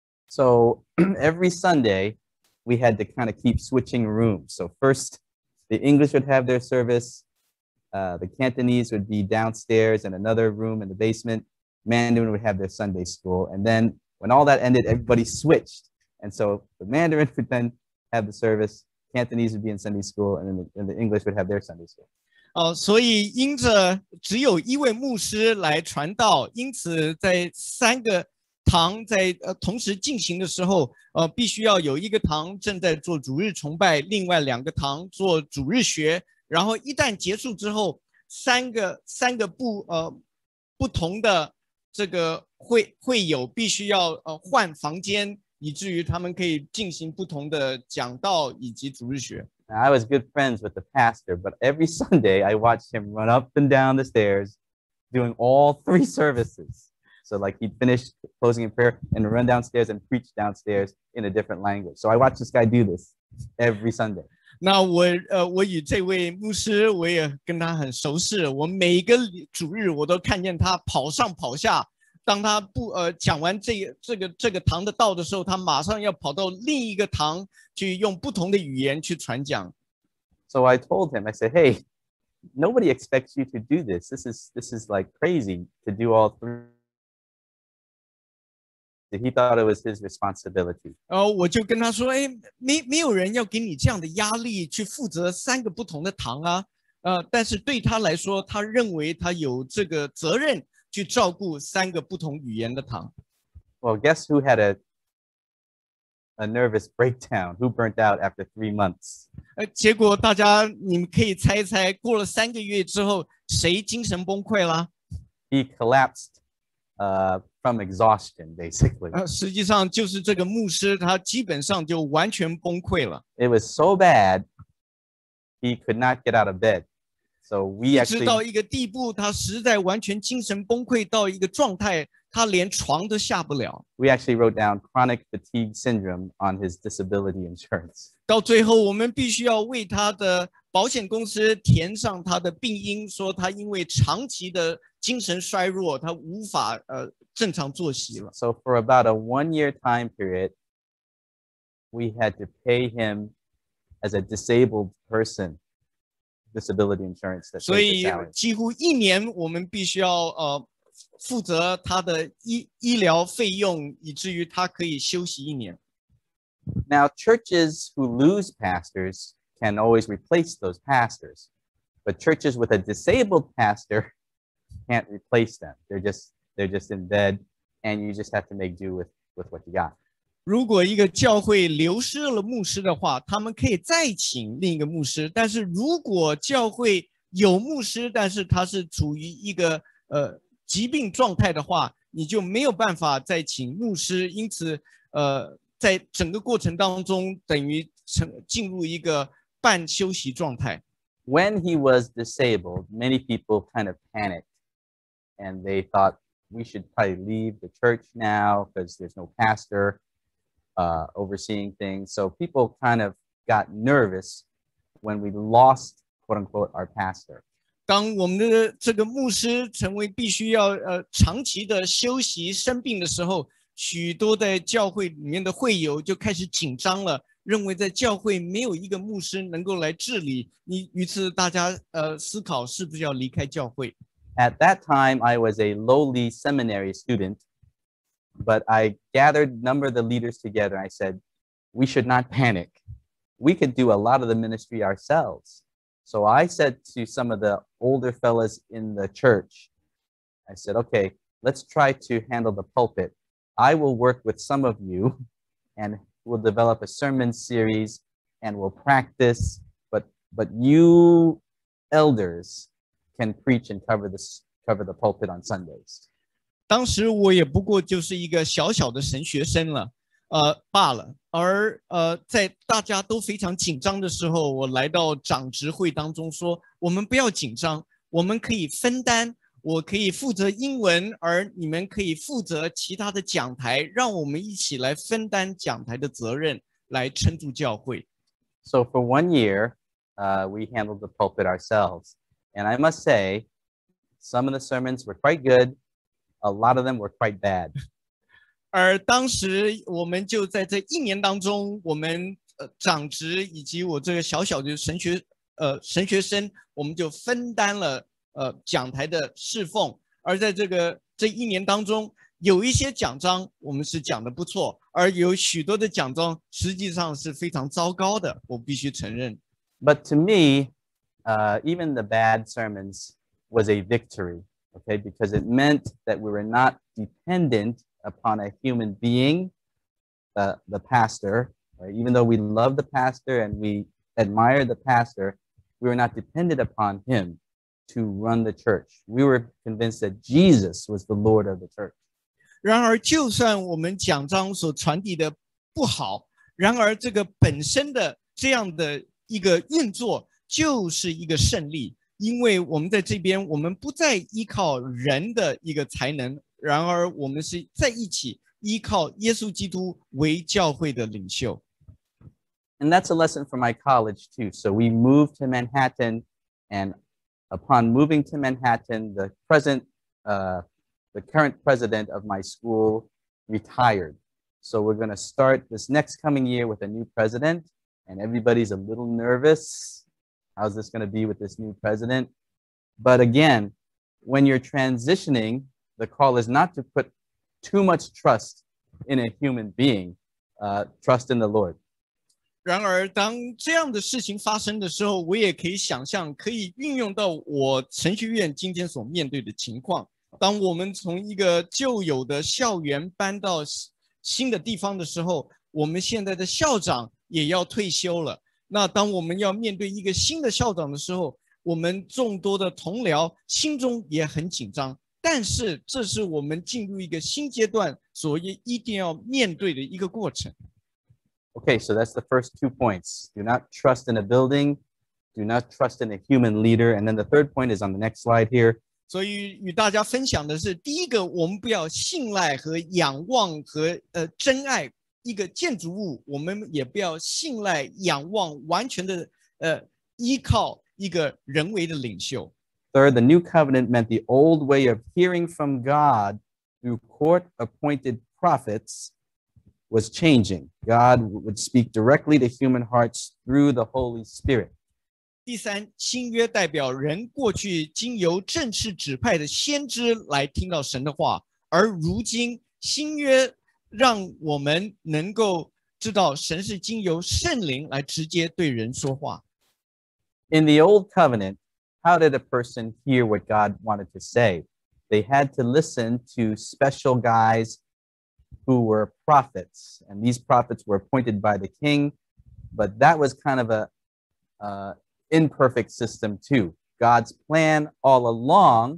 So every Sunday we had to kind of keep switching rooms. So first the English would have their service, uh, the Cantonese would be downstairs in another room in the basement, Mandarin would have their Sunday school, and then when all that ended, everybody switched. And so the Mandarin would then have the service, Cantonese would be in Sunday school, and then the, and the English would have their Sunday school. 哦、呃，所以因着只有一位牧师来传道，因此在三个堂在呃同时进行的时候，呃，必须要有一个堂正在做主日崇拜，另外两个堂做主日学。然后一旦结束之后，三个三个不呃不同的这个会会友必须要呃换房间。以至于他们可以进行不同的讲道以及主日学。 Now, I was good friends with the pastor, but every Sunday I watched him run up and down the stairs doing all three services. So like he'd finish closing in prayer and run downstairs and preach downstairs in a different language. So I watched this guy do this every Sunday. 那我呃，我与这位牧师我也跟他很熟识，我每个主日我都看见他跑上跑下。当他不呃讲完这个这个这个堂的道的时候，他马上要跑到另一个堂去用不同的语言去传讲。 So I told him, I said, "Hey, nobody expects you to do this. This is this is like crazy to do all three." He thought it was his responsibility. 然后我就跟他说，哎，没没有人要给你这样的压力去负责三个不同的堂啊，呃，但是对他来说，他认为他有这个责任去照顾三个不同语言的堂。 Well, guess who had a a nervous breakdown? Who burnt out after three months? 呃，结果大家你们可以猜一猜，过了三个月之后，谁精神崩溃啦？ He collapsed uh, from exhaustion, basically. 呃，实际上就是这个牧师，他基本上就完全崩溃了。 It was so bad, he could not get out of bed. So we 直到 actually 一个地步，他实在完全精神崩溃到一个状态，他连床都下不了。 we actually wrote down chronic fatigue syndrome on his disability insurance. 到最后，我们必须要为他的保险公司填上他的病因，说他因为长期的精神衰弱，他无法呃正常作息了。 So for about a one-year time period, we had to pay him as a disabled person disability insurance that 所 paid 以 the salary. 几乎一年，我们必须要呃负责他的医医疗费用，以至于他可以休息一年。 Now, churches who lose pastors can always replace those pastors, but churches with a disabled pastor can't replace them. They're just they're just in bed, and you just have to make do with with what you got. 如果一个教会流失了牧师的话，他们可以再请另一个牧师。但是如果教会有牧师，但是他是处于一个呃疾病状态的话，你就没有办法再请牧师。因此，呃，在整个过程当中，等于成进入一个半休息状态。 When he was disabled, many people kind of panicked, and they thought we should probably leave the church now because there's no pastor uh, overseeing things. So people kind of got nervous when we lost, quote unquote, our pastor. 当我们的这个牧师成为必须要呃长期的休息生病的时候，许多在教会里面的会友就开始紧张了，认为在教会没有一个牧师能够来治理。你于是大家呃思考是不是要离开教会。 At that time, I was a lowly seminary student, but I gathered a number of the leaders together. I said, we should not panic. We could do a lot of the ministry ourselves. So I said to some of the older fellas in the church, I said, okay, let's try to handle the pulpit. I will work with some of you and we'll develop a sermon series and we'll practice, but, but you elders can preach and cover this, cover the pulpit on Sundays. 当时我也不过就是一个小小的神学生了，呃罢了。而呃，在大家都非常紧张的时候，我来到长执会当中说：“我们不要紧张，我们可以分担。我可以负责英文，而你们可以负责其他的讲台，让我们一起来分担讲台的责任，来撑住教会。” So for one year, uh, we handled the pulpit ourselves. And I must say, some of the sermons were quite good. A lot of them were quite bad. 而当时我们就在这一年当中，我们呃长职以及我这个小小的神学呃神学生，我们就分担了呃讲台的侍奉。而在这个这一年当中，有一些讲章我们是讲的不错，而有许多的讲章实际上是非常糟糕的，我必须承认。 But to me, uh, even the bad sermons was a victory, okay, because it meant that we were not dependent upon a human being, uh, the pastor, right? Even though we love the pastor and we admire the pastor, we were not dependent upon him to run the church. We were convinced that Jesus was the Lord of the church. 然而，就算我们讲章所传递的不好，然而这个本身的这样的一个运作就是一个胜利，因为我们在这边，我们不再依靠人的一个才能，然而我们是在一起依靠耶稣基督为教会的领袖。 And that's a lesson for my college too. So we moved to Manhattan, and upon moving to Manhattan, the present, uh, the current president of my school retired. So we're going to start this next coming year with a new president, and everybody's a little nervous. How's this going to be with this new president? But again, when you're transitioning, the call is not to put too much trust in a human being, uh, trust in the Lord. 然而，当这样的事情发生的时候，我也可以想象，可以运用到我程序院今天所面对的情况。当我们从一个旧有的校园搬到新的地方的时候，我们现在的校长也要退休了。那当我们要面对一个新的校长的时候，我们众多的同僚心中也很紧张。但是，这是我们进入一个新阶段所一定要面对的一个过程。 Okay, so that's the first two points. Do not trust in a building. Do not trust in a human leader. And then the third point is on the next slide here. 所以与大家分享的是，第一个，我们不要信赖和仰望和呃真爱一个建筑物，我们也不要信赖仰望完全的呃依靠一个人为的领袖。 Third, the new covenant meant the old way of hearing from God through court-appointed prophets was changing. God would speak directly to human hearts through the Holy Spirit. 第三，新约代表人过去经由正式指派的先知来听到神的话，而如今新约让我们能够知道神是经由圣灵来直接对人说话。 In the old covenant, how did a person hear what God wanted to say? They had to listen to special guys who were prophets, and these prophets were appointed by the king, but that was kind of a uh, imperfect system too. God's plan all along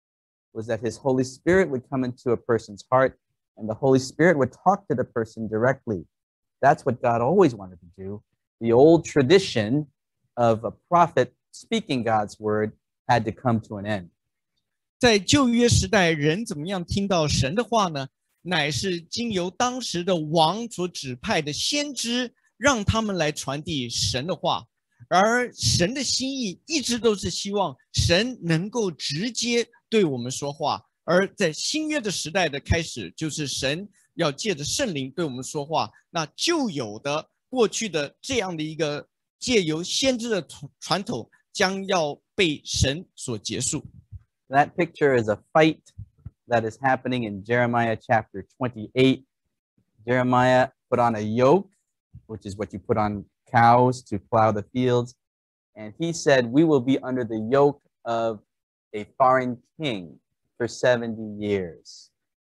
was that his Holy Spirit would come into a person's heart, and the Holy Spirit would talk to the person directly. That's what God always wanted to do. The old tradition of a prophet speaking God's word had to come to an end. 在旧约时代，人怎么样听到神的话呢？乃是经由当时的王所指派的先知，让他们来传递神的话。而神的心意一直都是希望神能够直接对我们说话。而在新约的时代的开始，就是神要借着圣灵对我们说话。那旧有的过去的这样的一个借由先知的传统，将要被神所结束。 That picture is a fight that is happening in Jeremiah chapter twenty-eight. Jeremiah put on a yoke, which is what you put on cows to plow the fields. And he said, we will be under the yoke of a foreign king for seventy years.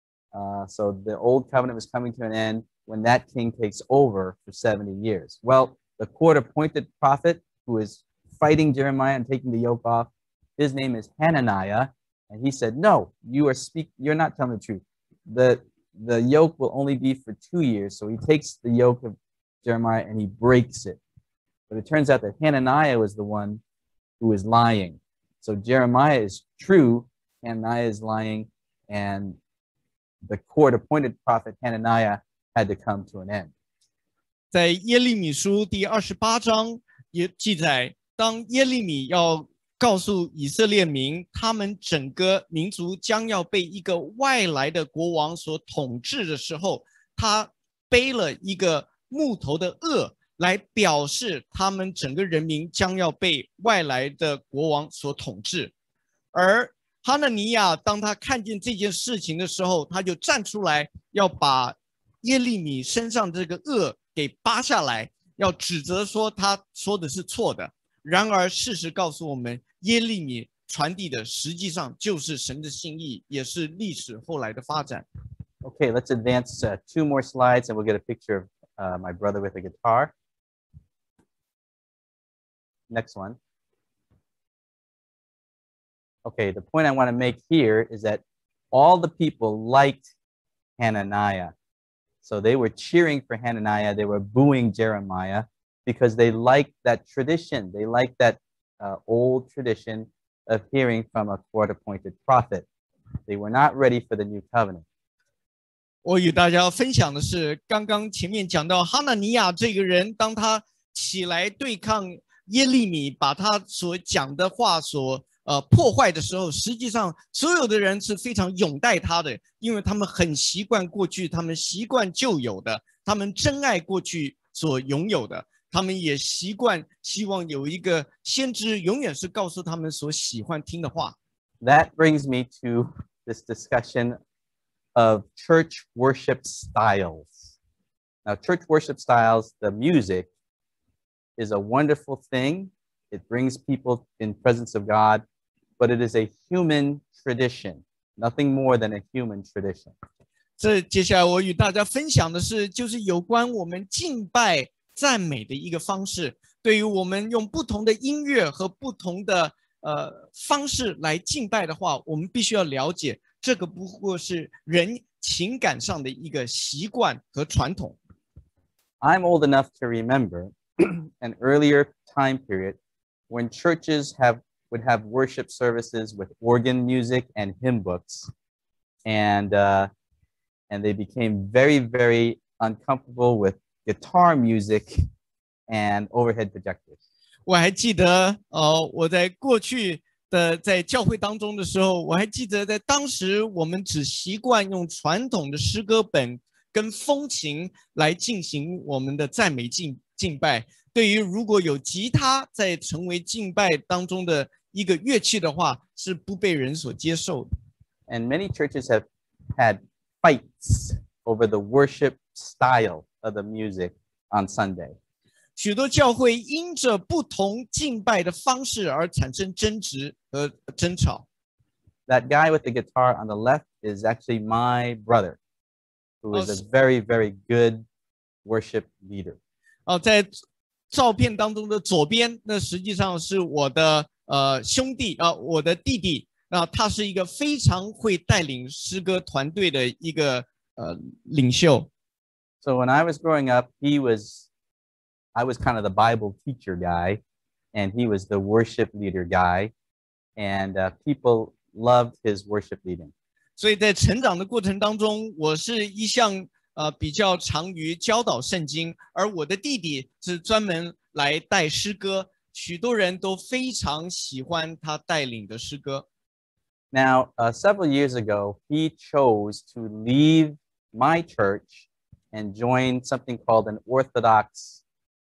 Uh, so the old covenant was coming to an end when that king takes over for seventy years. Well, the court-appointed prophet who is fighting Jeremiah and taking the yoke off, his name is Hananiah. And he said, no, you are speak. You're not telling the truth. The, the yoke will only be for two years. So he takes the yoke of Jeremiah and he breaks it. But it turns out that Hananiah was the one who is lying. So Jeremiah is true, Hananiah is lying, and the court-appointed prophet Hananiah had to come to an end. 在耶利米书第二十八章也记载，当耶利米要告诉以色列民，他们整个民族将要被一个外来的国王所统治的时候，他背了一个木头的轭，来表示他们整个人民将要被外来的国王所统治。而哈拿尼亚当他看见这件事情的时候，他就站出来，要把耶利米身上这个轭给扒下来，要指责说他说的是错的。然而事实告诉我们，耶利米传递的实际上就是神的心意，也是历史后来的发展。 Okay, let's advance uh, two more slides and we'll get a picture of uh, my brother with a guitar. Next one. Okay, the point I want to make here is that all the people liked Hananiah. So they were cheering for Hananiah. They were booing Jeremiah because they liked that tradition. They liked that uh, old tradition of hearing from a court-appointed prophet. They were not ready for the new covenant. 我与大家分享的是，刚刚前面讲到哈拿尼亚这个人，当他起来对抗耶利米，把他所讲的话所呃破坏的时候，实际上所有的人是非常拥戴他的，因为他们很习惯过去，他们习惯旧有的，他们珍爱过去所拥有的，他们也习惯希望有一个先知永远是告诉他们所喜欢听的话。 That brings me to this discussion of church worship styles. Now, church worship styles, the music, is a wonderful thing. It brings people in presence of God, but it is a human tradition, nothing more than a human tradition. 这接下来我与大家分享的是，就是有关我们敬拜赞美的一个方式。对于我们用不同的音乐和不同的呃方式来敬拜的话，我们必须要了解，这个不过是人情感上的一个习惯和传统。 I'm old enough to remember an earlier time period when churches have would have worship services with organ music and hymn books, and uh, and they became very, very uncomfortable with guitar music and overhead projectors. 我还记得，呃，我在过去的在教会当中的时候，我还记得在当时我们只习惯用传统的诗歌本跟风琴来进行我们的赞美敬敬拜。对于如果有吉他在成为敬拜当中的一个乐器的话，是不被人所接受的。 And many churches have had fights over the worship style of the music on Sunday. 许多教会因着不同敬拜的方式而产生争执和争吵。 That guy with the guitar on the left is actually my brother, who is a very, very good worship leader. 哦，在照片当中的左边，那实际上是我的呃兄弟啊、呃，我的弟弟。那他是一个非常会带领诗歌团队的一个呃领袖。 So when I was growing up, he was, I was kind of the Bible teacher guy, and he was the worship leader guy, and uh, people loved his worship leading. 所以在成长的过程当中，我是一向呃比较长于教导圣经，而我的弟弟是专门来带诗歌，许多人都非常喜欢他带领的诗歌。 Now, uh, several years ago, he chose to leave my church and join something called an Orthodox,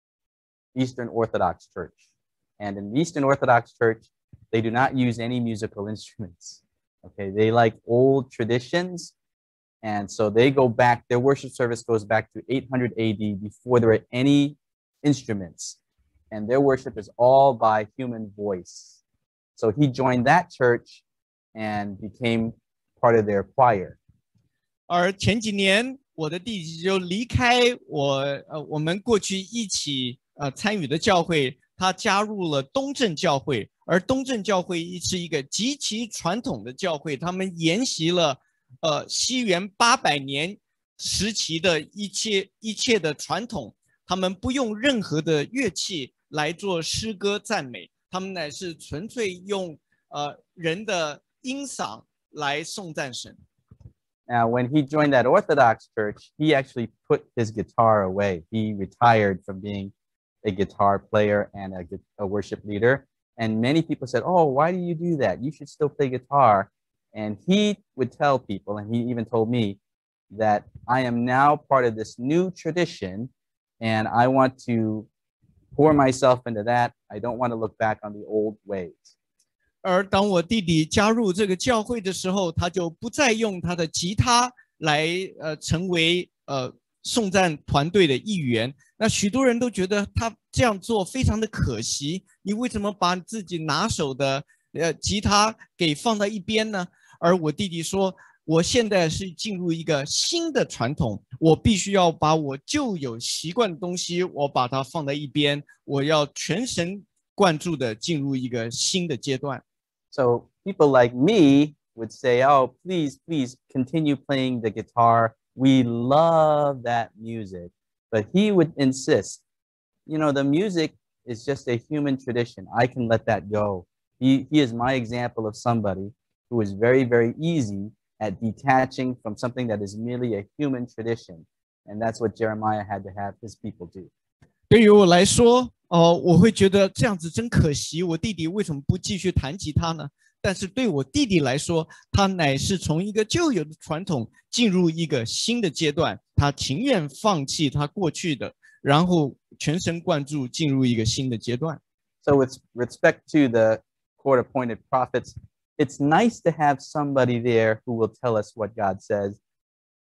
Eastern Orthodox church. And in the Eastern Orthodox church, they do not use any musical instruments. Okay, they like old traditions. And so they go back, their worship service goes back to eight hundred A D before there were any instruments. And their worship is all by human voice. So he joined that church and became part of their choir. 而前几年，我的弟弟就离开我，呃，我们过去一起呃参与的教会，他加入了东正教会。而东正教会是一个极其传统的教会，他们沿袭了呃西元八百年时期的一切一切的传统，他们不用任何的乐器来做诗歌赞美，他们乃是纯粹用呃人的音嗓来颂赞神。 Now, when he joined that Orthodox church, he actually put his guitar away. He retired from being a guitar player and a, a worship leader. And many people said, "Oh, why do you do that? You should still play guitar." And he would tell people, and he even told me, that I am now part of this new tradition, and I want to pour myself into that. I don't want to look back on the old ways. 而当我弟弟加入这个教会的时候，他就不再用他的吉他来呃成为呃颂赞团队的一员。那许多人都觉得他这样做非常的可惜，你为什么把自己拿手的呃吉他给放到一边呢？而我弟弟说，我现在是进入一个新的传统，我必须要把我旧有习惯的东西，我把它放在一边，我要全神贯注的进入一个新的阶段。 So people like me would say, "Oh, please, please continue playing the guitar. We love that music." But he would insist, you know, the music is just a human tradition. I can let that go. He, he is my example of somebody who is very, very easy at detaching from something that is merely a human tradition. And that's what Jeremiah had to have his people do. 对于我来说，哦、呃，我会觉得这样子真可惜。我弟弟为什么不继续弹吉他呢？但是对我弟弟来说，他乃是从一个旧有的传统进入一个新的阶段，他情愿放弃他过去的，然后全神贯注进入一个新的阶段。 So with respect to the court-appointed prophets, it's nice to have somebody there who will tell us what God says,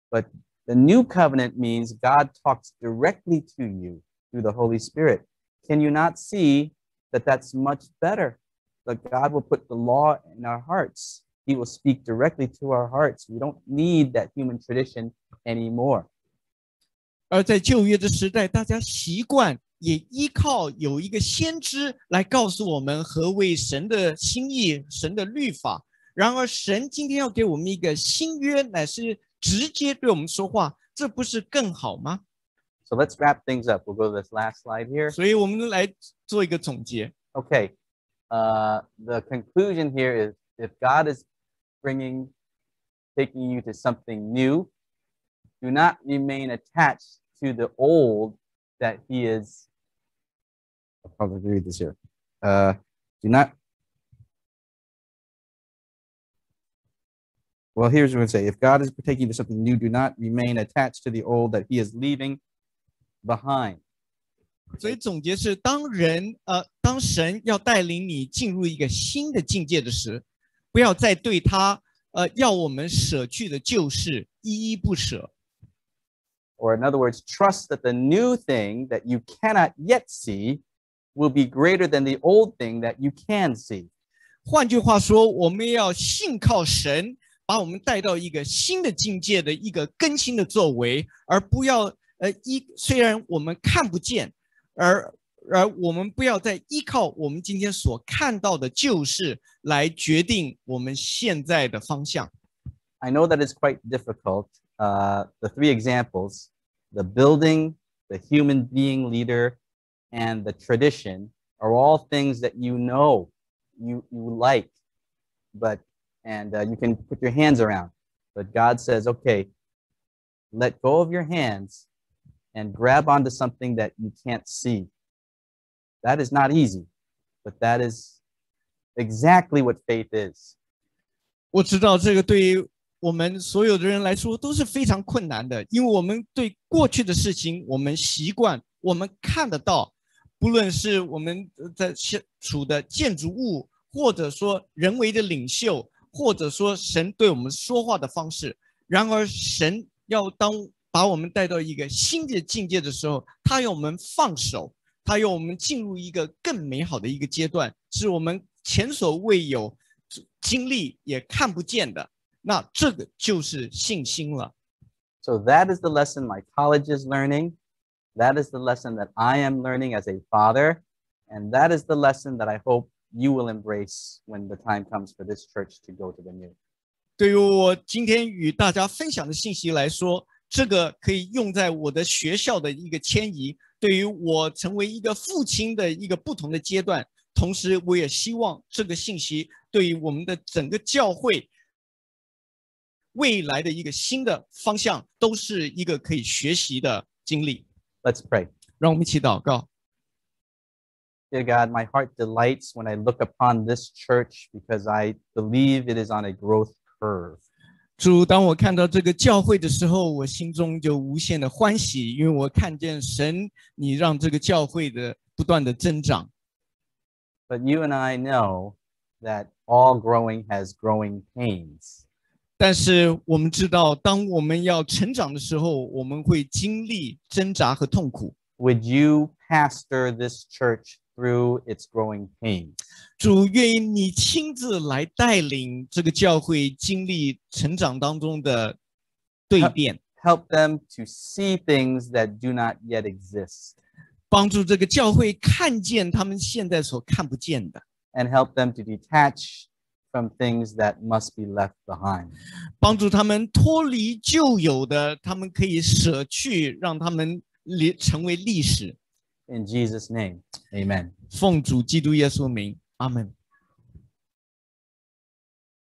But the new covenant means God talks directly to you through the Holy Spirit. Can you not see that that's much better? That God will put the law in our hearts. He will speak directly to our hearts. We don't need that human tradition anymore. 而在旧约的时代，大家习惯也依靠有一个先知来告诉我们何谓神的心意、神的律法。然而，神今天要给我们一个新约，乃是直接对我们说话，这不是更好吗？ So let's wrap things up. We'll go to this last slide here. 所以我们来做一个总结。 Okay. Uh, the conclusion here is if God is bringing, taking you to something new, do not remain attached to the old that he is. I'll probably read this here. Uh, do not. Well, here's what I'm going to say. If God is taking you to something new, do not remain attached to the old that he is leaving behind. 所以总结是，当人呃，当神要带领你进入一个新的境界的时，不要再对他呃要我们舍去的旧事依依不舍。 Or in other words, trust that the new thing that you cannot yet see will be greater than the old thing that you can see. 换句话说，我们要信靠神，把我们带到一个新的境界的一个更新的作为，而不要呃依虽然我们看不见。 而而我们不要再依靠我们今天所看到的旧事来决定我们现在的方向。 I know that it's quite difficult. Uh, the three examples, the building, the human being leader, and the tradition are all things that you know, you, you like, but and uh, you can put your hands around. But God says, okay, let go of your hands and grab onto something that you can't see. That is not easy, but that is exactly what faith is. 我知道这个对于我们所有的人来说都是非常困难的，因为我们对过去的事情我们习惯，我们看得到，不论是我们在处的建筑物，或者说人为的领袖，或者说神对我们说话的方式。然而，神要当把我们带到一个新的境界的时候，他要我们放手，他要我们进入一个更美好的一个阶段，是我们前所未有经历也看不见的。那这个就是信心了。 So that is the lesson my college is learning. That is the lesson that I am learning as a father. And that is the lesson that I hope you will embrace when the time comes for this church to go to the new. 对于我今天与大家分享的信息来说，这个可以用在我的学校的一个迁移，对于我成为一个父亲的一个不同的阶段。同时，我也希望这个信息对于我们的整个教会未来的一个新的方向，都是一个可以学习的经历。 Let's pray. 让我们一起祷告。 Dear God, my heart delights when I look upon this church because I believe it is on a growth curve. 主，当我看到这个教会的时候，我心中就无限的欢喜，因为我看见神，你让这个教会的不断的增长。 But you and I know that all growing has growing pains. 但是我们知道，当我们要成长的时候，我们会经历挣扎和痛苦。 Would you pastor this church through its growing pains? 主，愿意你亲自来带领这个教会经历成长当中的蜕变， Help them to see things that do not yet exist. 帮助这个教会看见他们现在所看不见的， And help them to detach from things that must be left behind. 帮助他们脱离旧有的，他们可以舍去，让他们成为历史。 In Jesus' name, amen. 奉主基督耶稣名，阿门。